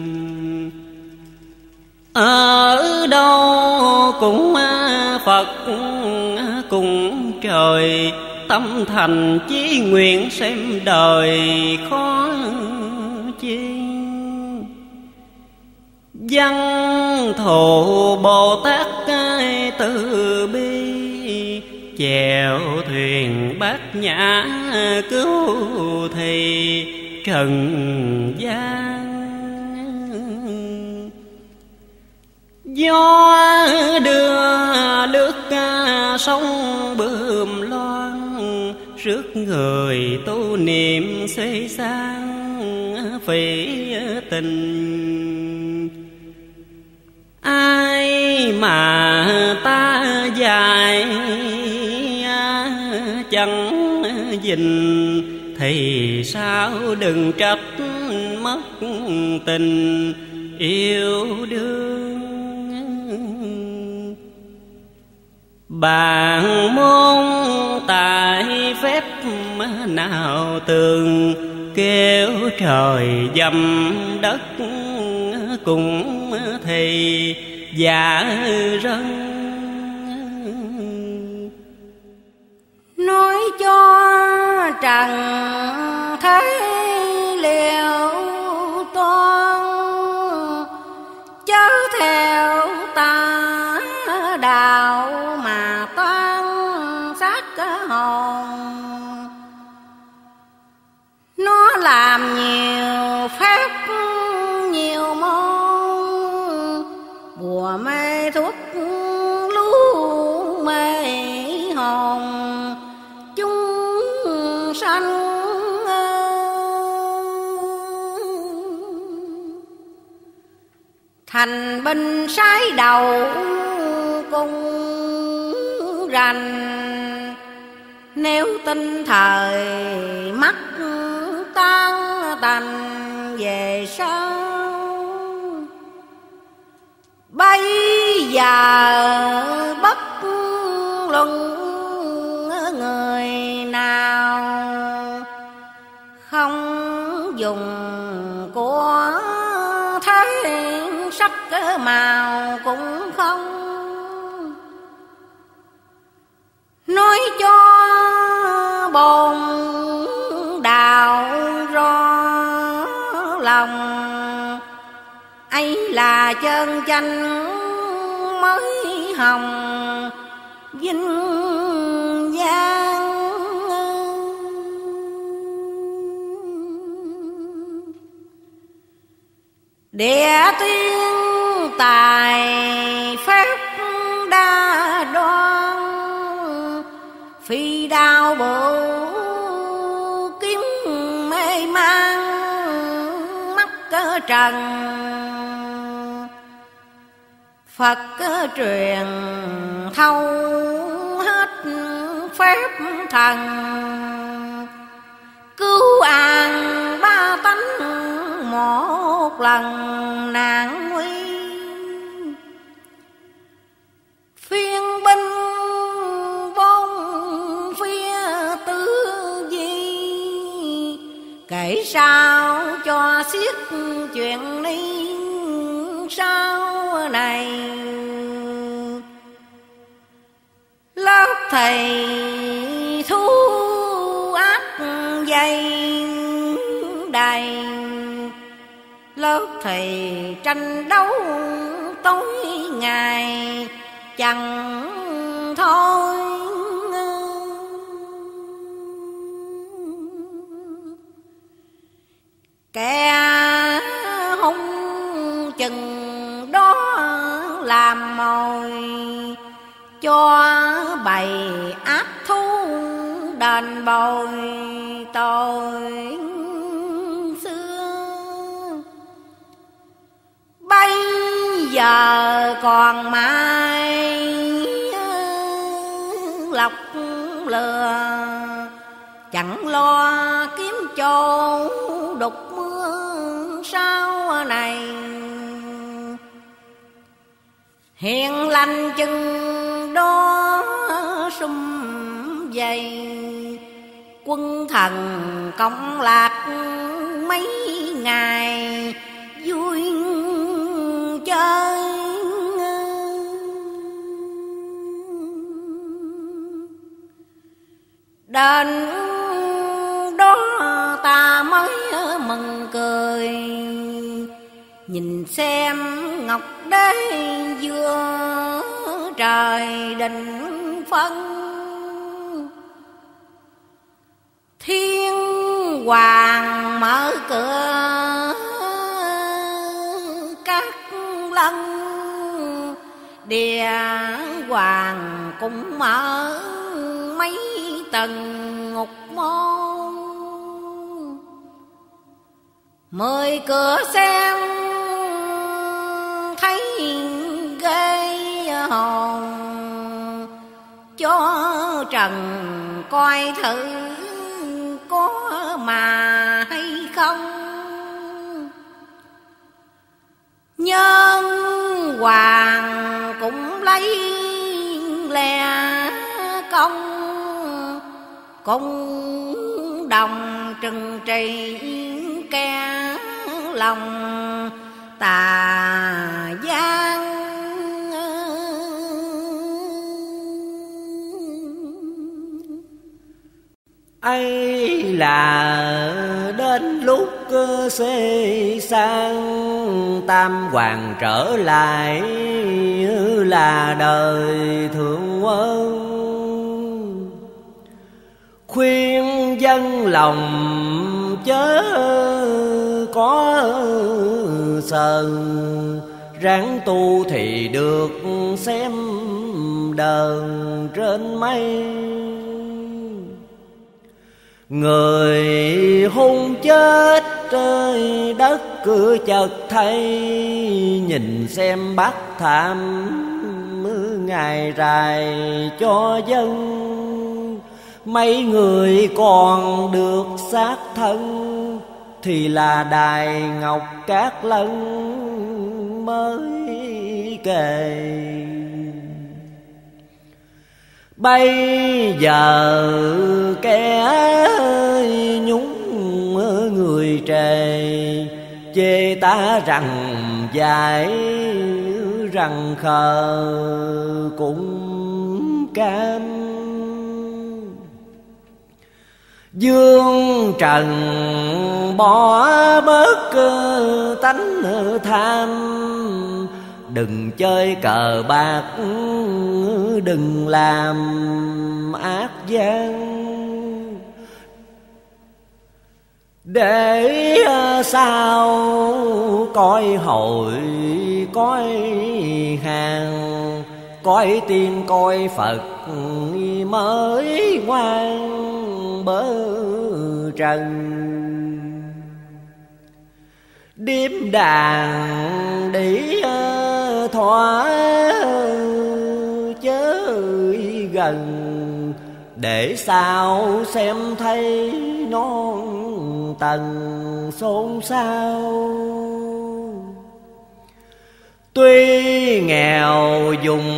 Ở đâu cũng Phật cùng trời, tâm thành chí nguyện xem đời khó chi. Văn thù Bồ Tát từ bi, chèo thuyền bát nhã cứu thì trần gian. Gió đưa nước sông bướm loan, rước người tu niệm xây sang phỉ tình. Ai mà ta dài chẳng gìn, thì sao đừng trách mất tình yêu đương. Bàn môn tại phép nào tường, kêu trời dầm đất cũng thì dạ rân. Nói cho trần thế liệu toan, chớ theo ta đạo mà toan sát hồn. Nó làm nhiều phép nhiều môn, bùa mê thuốc lú mê hồn chúng sanh. Thành binh sái đầu cung rành, nếu tin thời mắt tan tành về sau. Bây giờ bất luận người nào, không dùng của thế sắc màu cũng không. Nói cho bồn đạo rõ lòng, ấy là chân chánh mới hồng vinh giang. Địa tiên tài phép đa đoan, phi đao bộ kiếm mê mang mắt cơ trần. Phật truyền thâu hết phép thần, cứu an ba tánh một lần nạn nguy. Phiên binh bốn phía tứ di, kể sao cho xiết chuyện đi sau này. Lớp thầy thu ác dày đầy, lớp thầy tranh đấu tối ngày chẳng thôi. Kẻ hung chừng đó làm mồi, cho bầy ác thú đền bồi tội xưa. Bây giờ còn mãi lọc lừa, chẳng lo kiếm chỗ đục mưa sau này. Hiền lành chừng đó sum vầy, quân thần công lạc mấy ngày vui chơi. Đến đó ta mới mừng cười, nhìn xem ngọc đế vừa trời định phân. Thiên hoàng mở cửa các lân, địa hoàng cũng mở mấy tầng ngục môn. Mười cửa xem thấy ghê hồn, cho trần coi thử có mà hay không. Nhân hoàng cũng lấy lè công, cùng đồng trừng trị kẻ lòng tà gian. Ấy là đến lúc xê sang tam hoàng trở lại, là đời thượng quân khuyên dân lòng chớ có sờn, ráng tu thì được xem đờn trên mây. Người hung chết trời đất cứ chợt thấy, nhìn xem bác thảm ngày rài cho dân. Mấy người còn được xác thân, thì là đài ngọc cát lân mới kề. Bây giờ kẻ nhúng người trề, chê ta rằng dài rằng khờ cũng cam. Dương trần bỏ bớt tánh tham, đừng chơi cờ bạc, đừng làm ác gian. Để sao coi hội coi hàng, coi tiên coi Phật mới ngoan bớ trần. Điếm đàn để thỏa chớ gần, để sao xem thấy non tầng xôn xao. Tuy nghèo dùng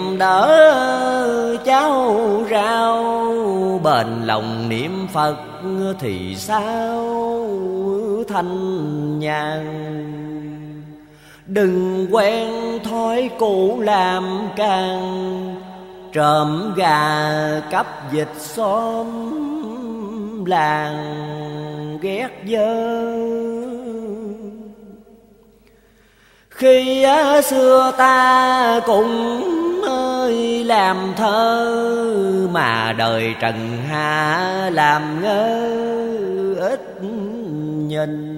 đỡ cháu rau, bền lòng niệm Phật thì sao thanh nhàn. Đừng quen thói cũ làm càng, trộm gà cắp dịch xóm làng ghét dơ. Khi xưa ta cũng ơi làm thơ, mà đời trần hạ làm ngơ ít nhìn.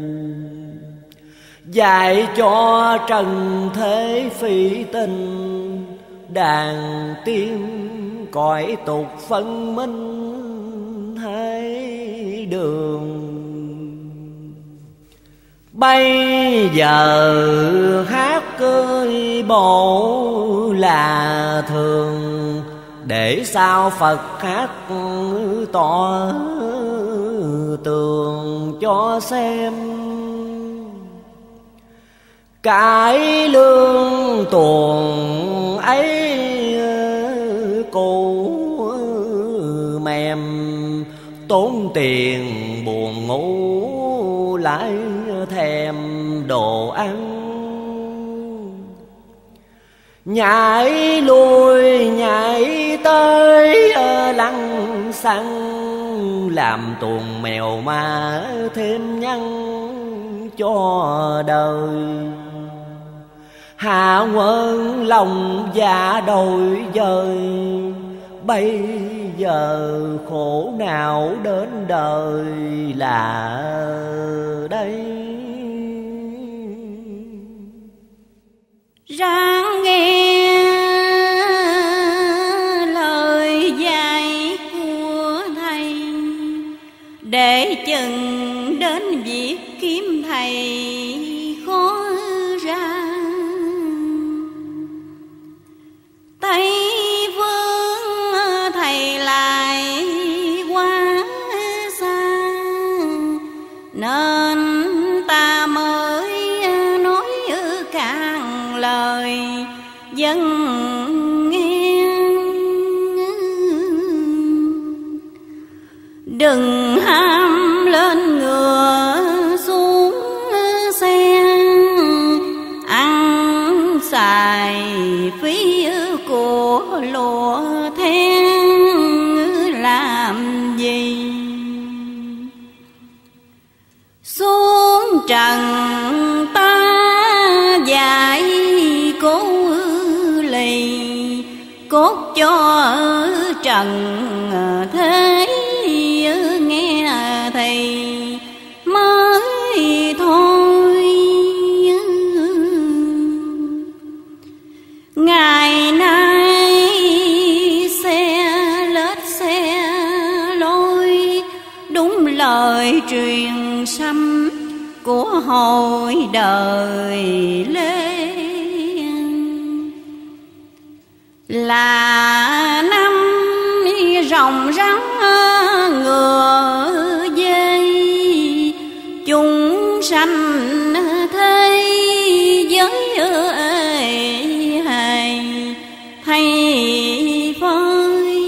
Dạy cho trần thế phi tình, đàn tiên cõi tục phân minh hai đường. Bây giờ hát ơi bộ là thường, để sao Phật hát tỏ tường cho xem. Cái lương tuồng ấy cũ mềm, tốn tiền buồn ngủ lại thèm đồ ăn. Nhảy lui nhảy tới lăng xăng, làm tuồng mèo ma thêm nhăn cho đời. Hạ quân lòng dạ đổi dời, bây giờ khổ nào đến đời là đây. Ráng nghe lời dạy của thầy, để chừng đến việc kiếm thầy khó ra. Tây Vương thầy lại quá xa, nên ta mới nói càng lời dân nghe. Đừng ham trần ta dạy cố lì, cốt cho trần thế nghe thầy mới thôi. Ngày nay xe lết xe lối, đúng lời truyền xăm của hồi đời Lê, là năm rồng rắn ngựa dây, chúng sanh thế giới ơi hề thay phơi.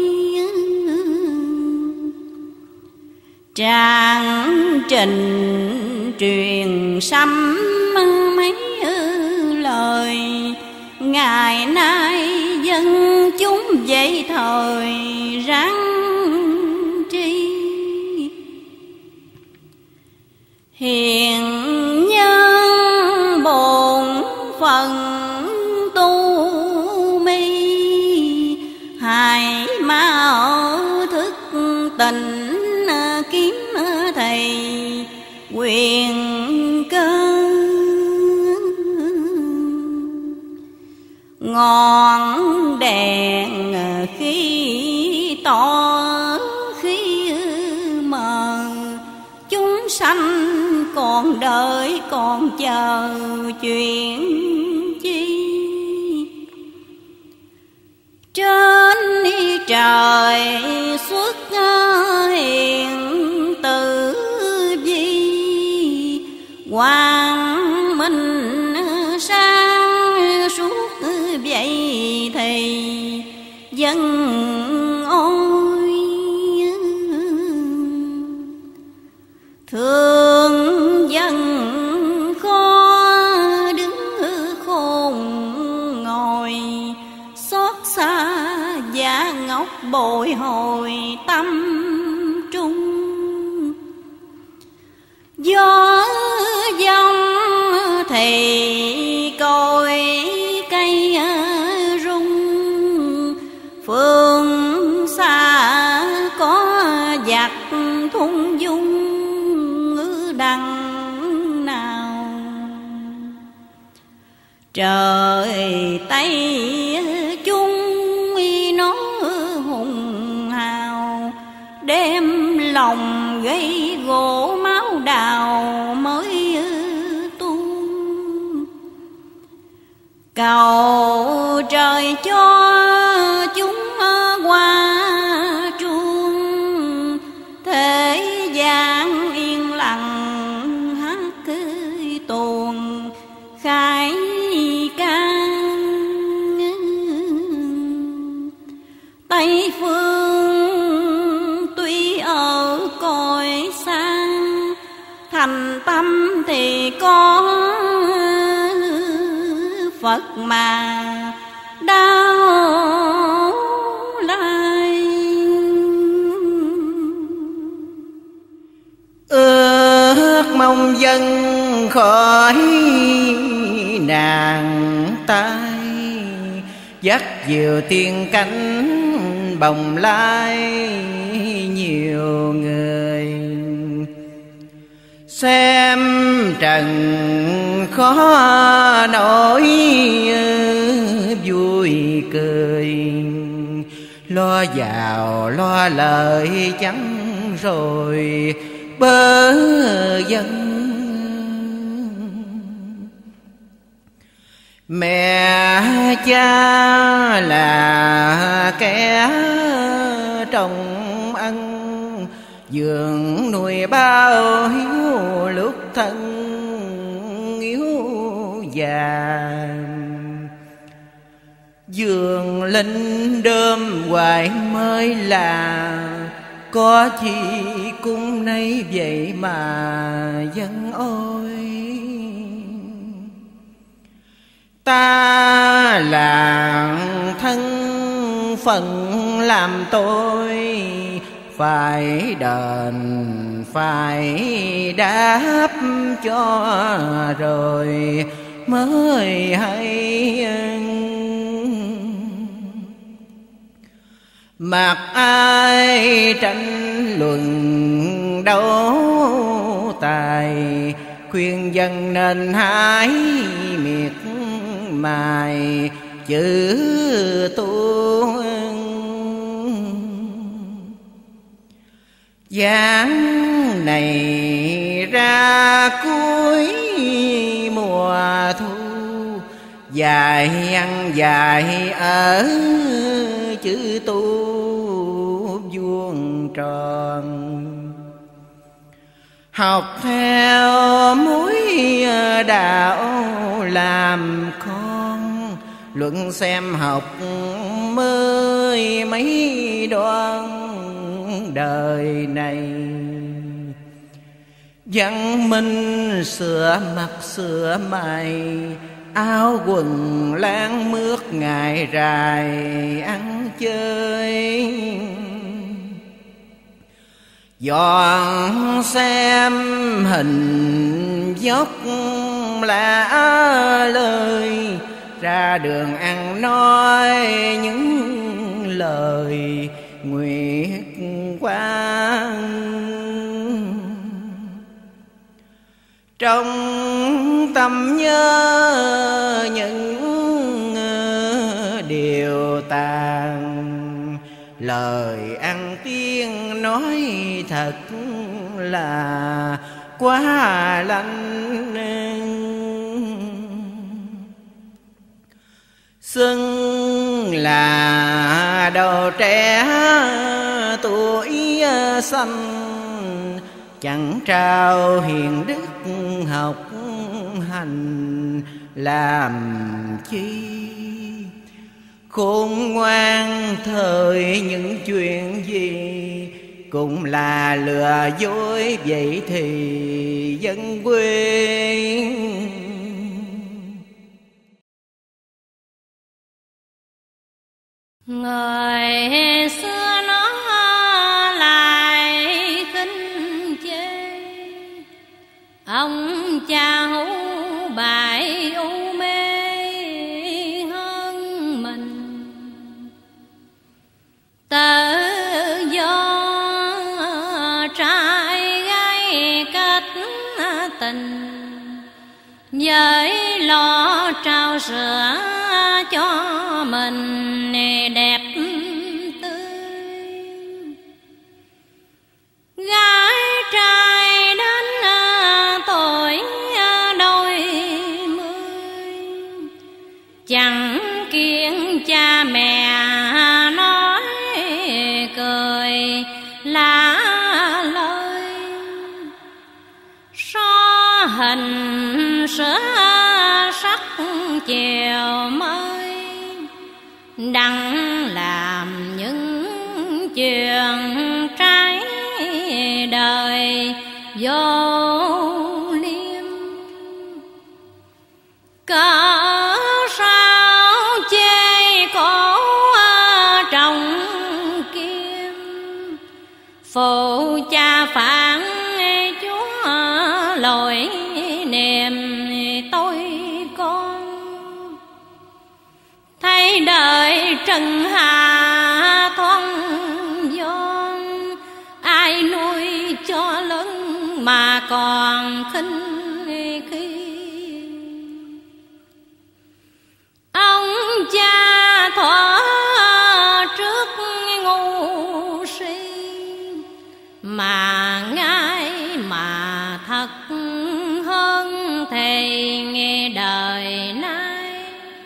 Trang trình truyền xăm mấy lời, ngày nay dân chúng dậy thời ráng tri. Hiền nhân bổn phận tu mi, hãy mau thức tỉnh kiếm thầy quyền cơ. Ngọn đèn khi tỏ khi mờ, chúng sanh còn đợi còn chờ chuyện chi. Trên trời xuất hiện tử vi, quang minh sáng suốt vậy thì dân ôi. Thương dân khó đứng khôn ngồi, xót xa giá ngốc bồi hồi tâm trung. Gió giông thì cội cây rung, phương xa có giặc thung dung đằng nào. Trời Tây chung nó hùng hào, đem lòng gây gỗ máu đào mới tu. Cầu trời cho chúng qua truông, thế gian yên lặng hát tuồng khai ca. Tây phương tuy ở cõi xa, thành tâm thì có Phật mà đau lai. Ước mong dân khỏi nàng tai, dắt diều tiên cánh bồng lai nhiều người. Xem trần khó nổi vui cười, lo giàu lo lợi chẳng rồi bơ dân. Mẹ cha là kẻ trồng ăn, dưỡng nuôi bao hiếu lúc thân yếu già. Dương linh đơm hoài mới là, có chi cũng nấy vậy mà dân ôi. Ta là thân phận làm tôi, phải đền phải đáp cho rồi mới hay. Mặc ai tranh luận đấu tài, khuyên dân nên hãy miệt mài chữ tu. Giáng này ra cuối mùa thu, dài ăn dài ở chữ tu vuông tròn. Học theo mối đạo làm con, luận xem học mới mấy đoan đời này. Văn minh sửa mặt sửa mày, áo quần láng mướt ngày rài ăn chơi. Dọn xem hình dốc lạ lời, ra đường ăn nói những lời nguyệt quang. Trong tâm nhớ những điều tàn, lời ăn tiếng nói thật là quá lạnh. Xưng là đầu trẻ tuổi xanh, chẳng trao hiền đức học hành làm chi. Khôn ngoan thời những chuyện gì, cũng là lừa dối vậy thì dân quê. Người xưa nó lại khinh chê, ông cha hú bại u mê hơn mình. Tự do trai gái kết tình, với lo trao sữa cho mình đẹp tươi. Gái trai đến tuổi đôi mươi, chẳng kiêng cha mẹ nói cười lá lời. So hình sữa sắc chiều mới, đặng làm những chuyện trái đời vô liêm. Cớ sao chê cổ trọng kim, phụ cha phản chúa lỗi niềm tôi con. Thấy đời trần hạ thoáng giòn, ai nuôi cho lớn mà còn khinh khi. Ông cha thuở trước ngu si, mà ngay mà thật hơn thầy nghe đời nay.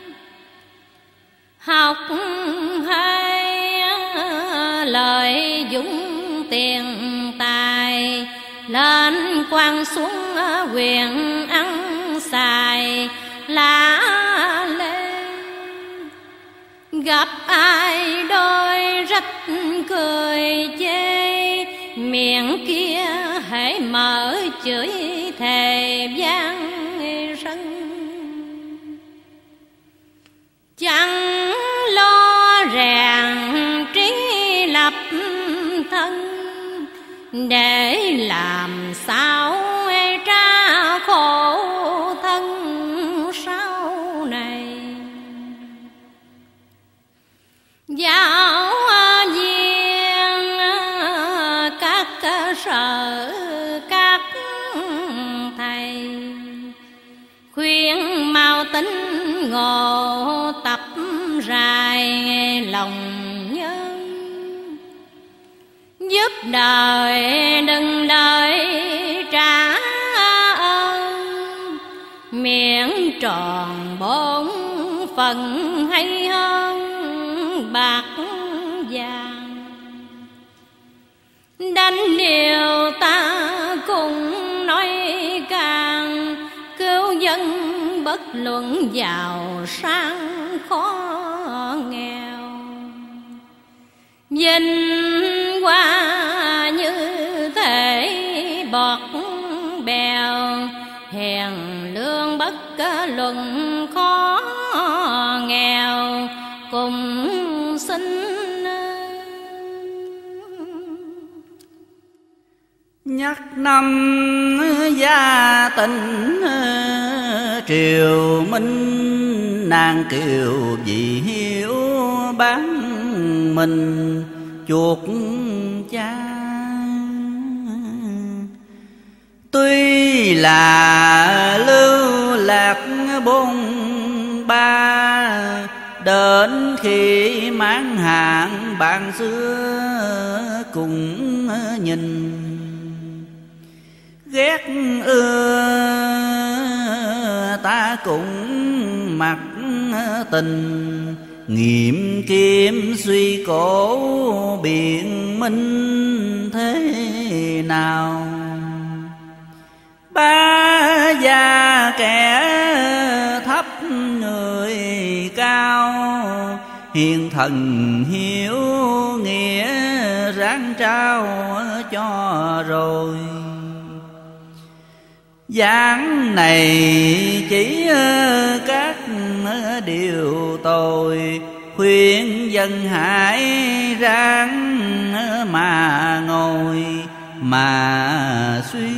Học hay lợi dụng tiền tài, lên quan xuống quyền ăn xài lá lê. Gặp ai đôi rách cười chê, miệng kia hãy mở chửi thề vang rân. Chẳng lo rèn trí lập thân, để làm sao tra khổ thân sau này. Giáo viên các sở các thầy khuyên mau tính ngộ tập rài lòng nhân, giúp đời đừng đợi trả ơn, miệng tròn bổn phận hay hơn bạc vàng. Đánh điều ta cùng nói càng, cứu dân bất luận giàu sang khó nghèo. Vinh hoa như thể bọt bèo, hèn lương bất luận khó nghèo cùng xin. Nhắc năm gia tình triều minh, nàng kiều vì hiếu bán mình chuột cha. Tuy là lưu lạc bôn ba, đến khi mãn hạn bạn xưa cùng nhìn. Ghét ưa ta cũng mặc tình, nghiệm kiếm suy cổ biện minh thế nào. Ba già kẻ thấp người cao, hiền thần hiếu nghĩa ráng trao cho rồi. Giảng này chỉ các điều tội, khuyên dân hãy ráng mà ngồi mà suy.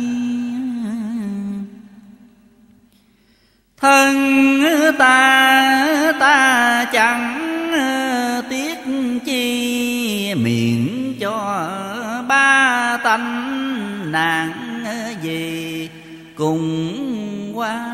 Thân ta ta chẳng tiếc chi, miệng cho ba tánh nạn gì cùng qua.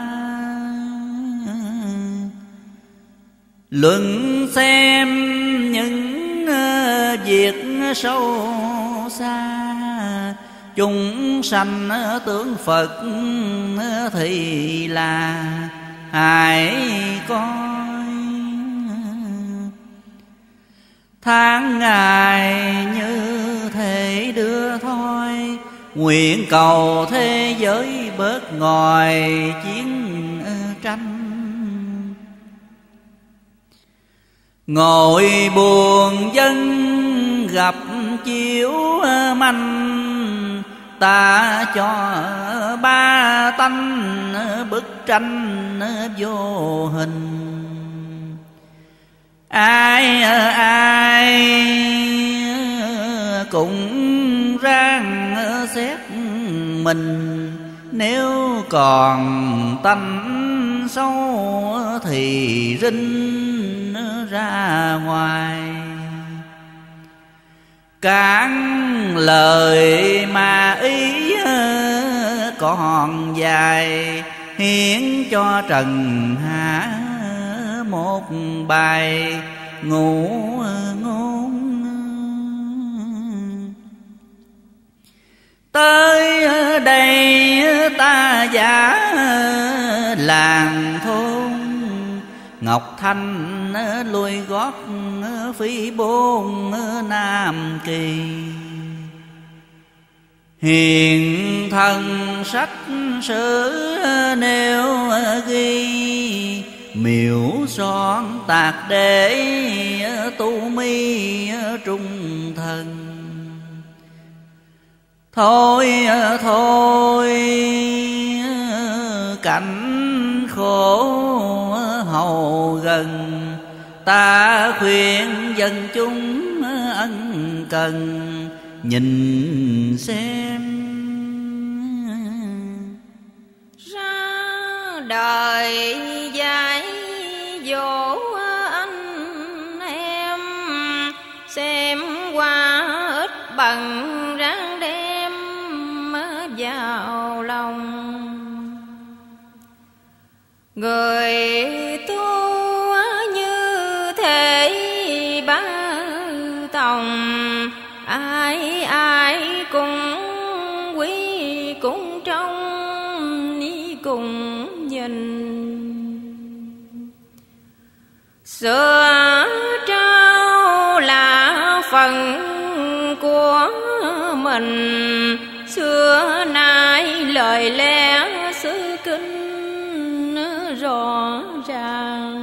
Luận xem những việc sâu xa, chúng sanh tướng Phật thì là hãy coi. Tháng ngày như thể đưa thôi, nguyện cầu thế giới bớt ngòi chiến tranh. Ngồi buồn dân gặp chiếu manh, ta cho ba tánh bức tranh vô hình. Ai ai cũng ráng xét mình, nếu còn tánh sâu thì rinh ra ngoài. Cản lời mà ý còn dài, hiến cho trần hạ một bài ngủ ngôn. Tới đây ta giả làng thôn, Ngọc Thanh lui gót phi bốn Nam Kỳ. Hiền thần sách sử nêu ghi, miễu son tạc để tu mi trung thần. Thôi thôi cảnh khổ hầu gần, ta khuyên dân chúng ân cần nhìn xem. đời dạy dỗ anh em, xem qua ít bằng ráng đem vào lòng. Người tu như thể ba tòng, ai ai cũng quý cũng trông ni cùng nhìn. Xưa trao là phần của mình, xưa nay lời lẽ xứ kinh rõ ràng.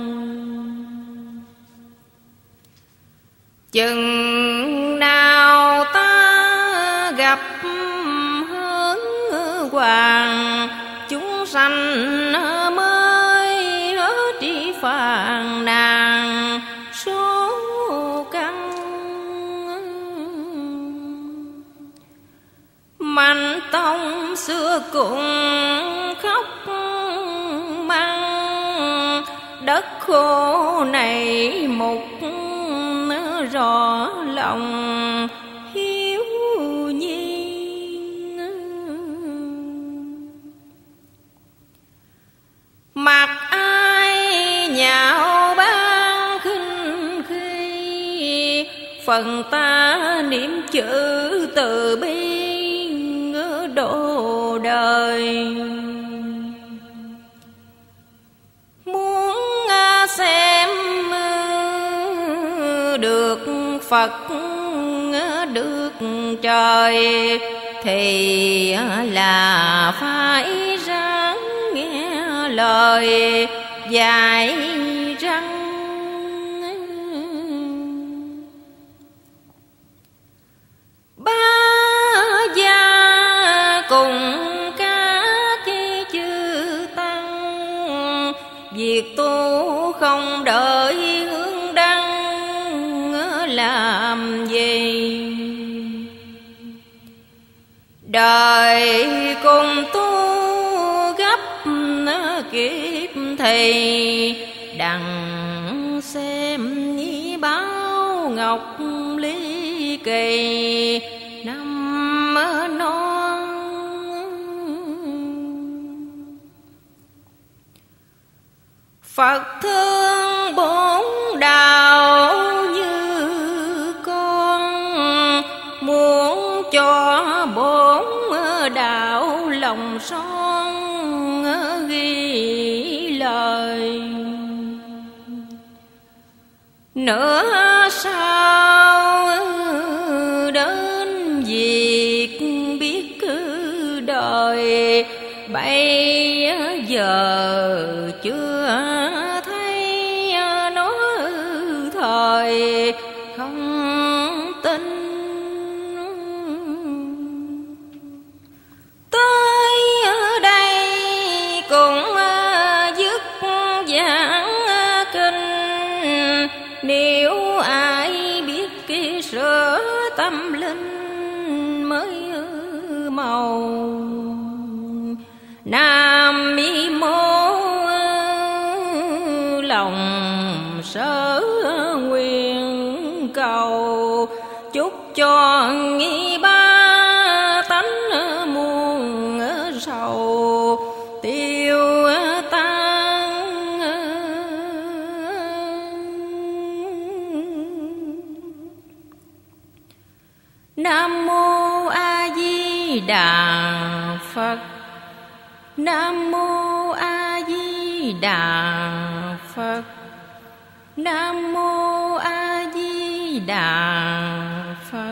Chừng nào ta gặp hướng hoàng, chúng sanh mới hết đi phàn nàn số căn. Mạnh tông xưa cũng khóc măng, đất khô này một rõ lòng hiếu nhiên. Mặc ai nhạo ban khinh khi, phần ta niệm chữ từ bi độ đời. Muốn xem được Phật được trời, thì là phải ráng nghe lời dạy răng. Ba gia cùng các chư tăng, việc tu không đợi hướng đăng làm gì. Đời cùng tu gấp kiếp thì, đặng xem như báo ngọc ly kỳ năm non. Phật thương bốn đạo như con, muốn cho bốn đạo lòng son ghi lời. Nữa sao đến việc biết cứ đời, bây giờ chưa thấy nó thời không tin. Tới đây cũng dứt giảng kinh, nếu ai biết kỹ sửa tâm linh mới màu. Nam mi mô lòng sở nguyện cầu, chúc cho nghi ba tánh muôn sầu tiêu tan. Nam mô A Di Đà Phật. Nam mô A Di Đà Phật. Nam mô A Di Đà Phật.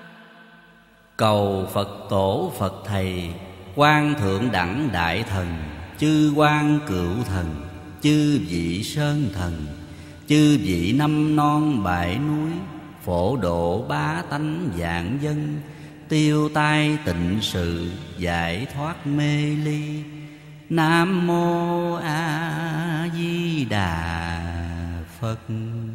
Cầu Phật tổ Phật thầy, Quan thượng đẳng đại thần, chư quan cửu thần, chư vị sơn thần, chư vị năm non bãi núi, phổ độ bá tánh vạn dân, tiêu tai tịnh sự, giải thoát mê ly. Nam mô A Di Đà Phật.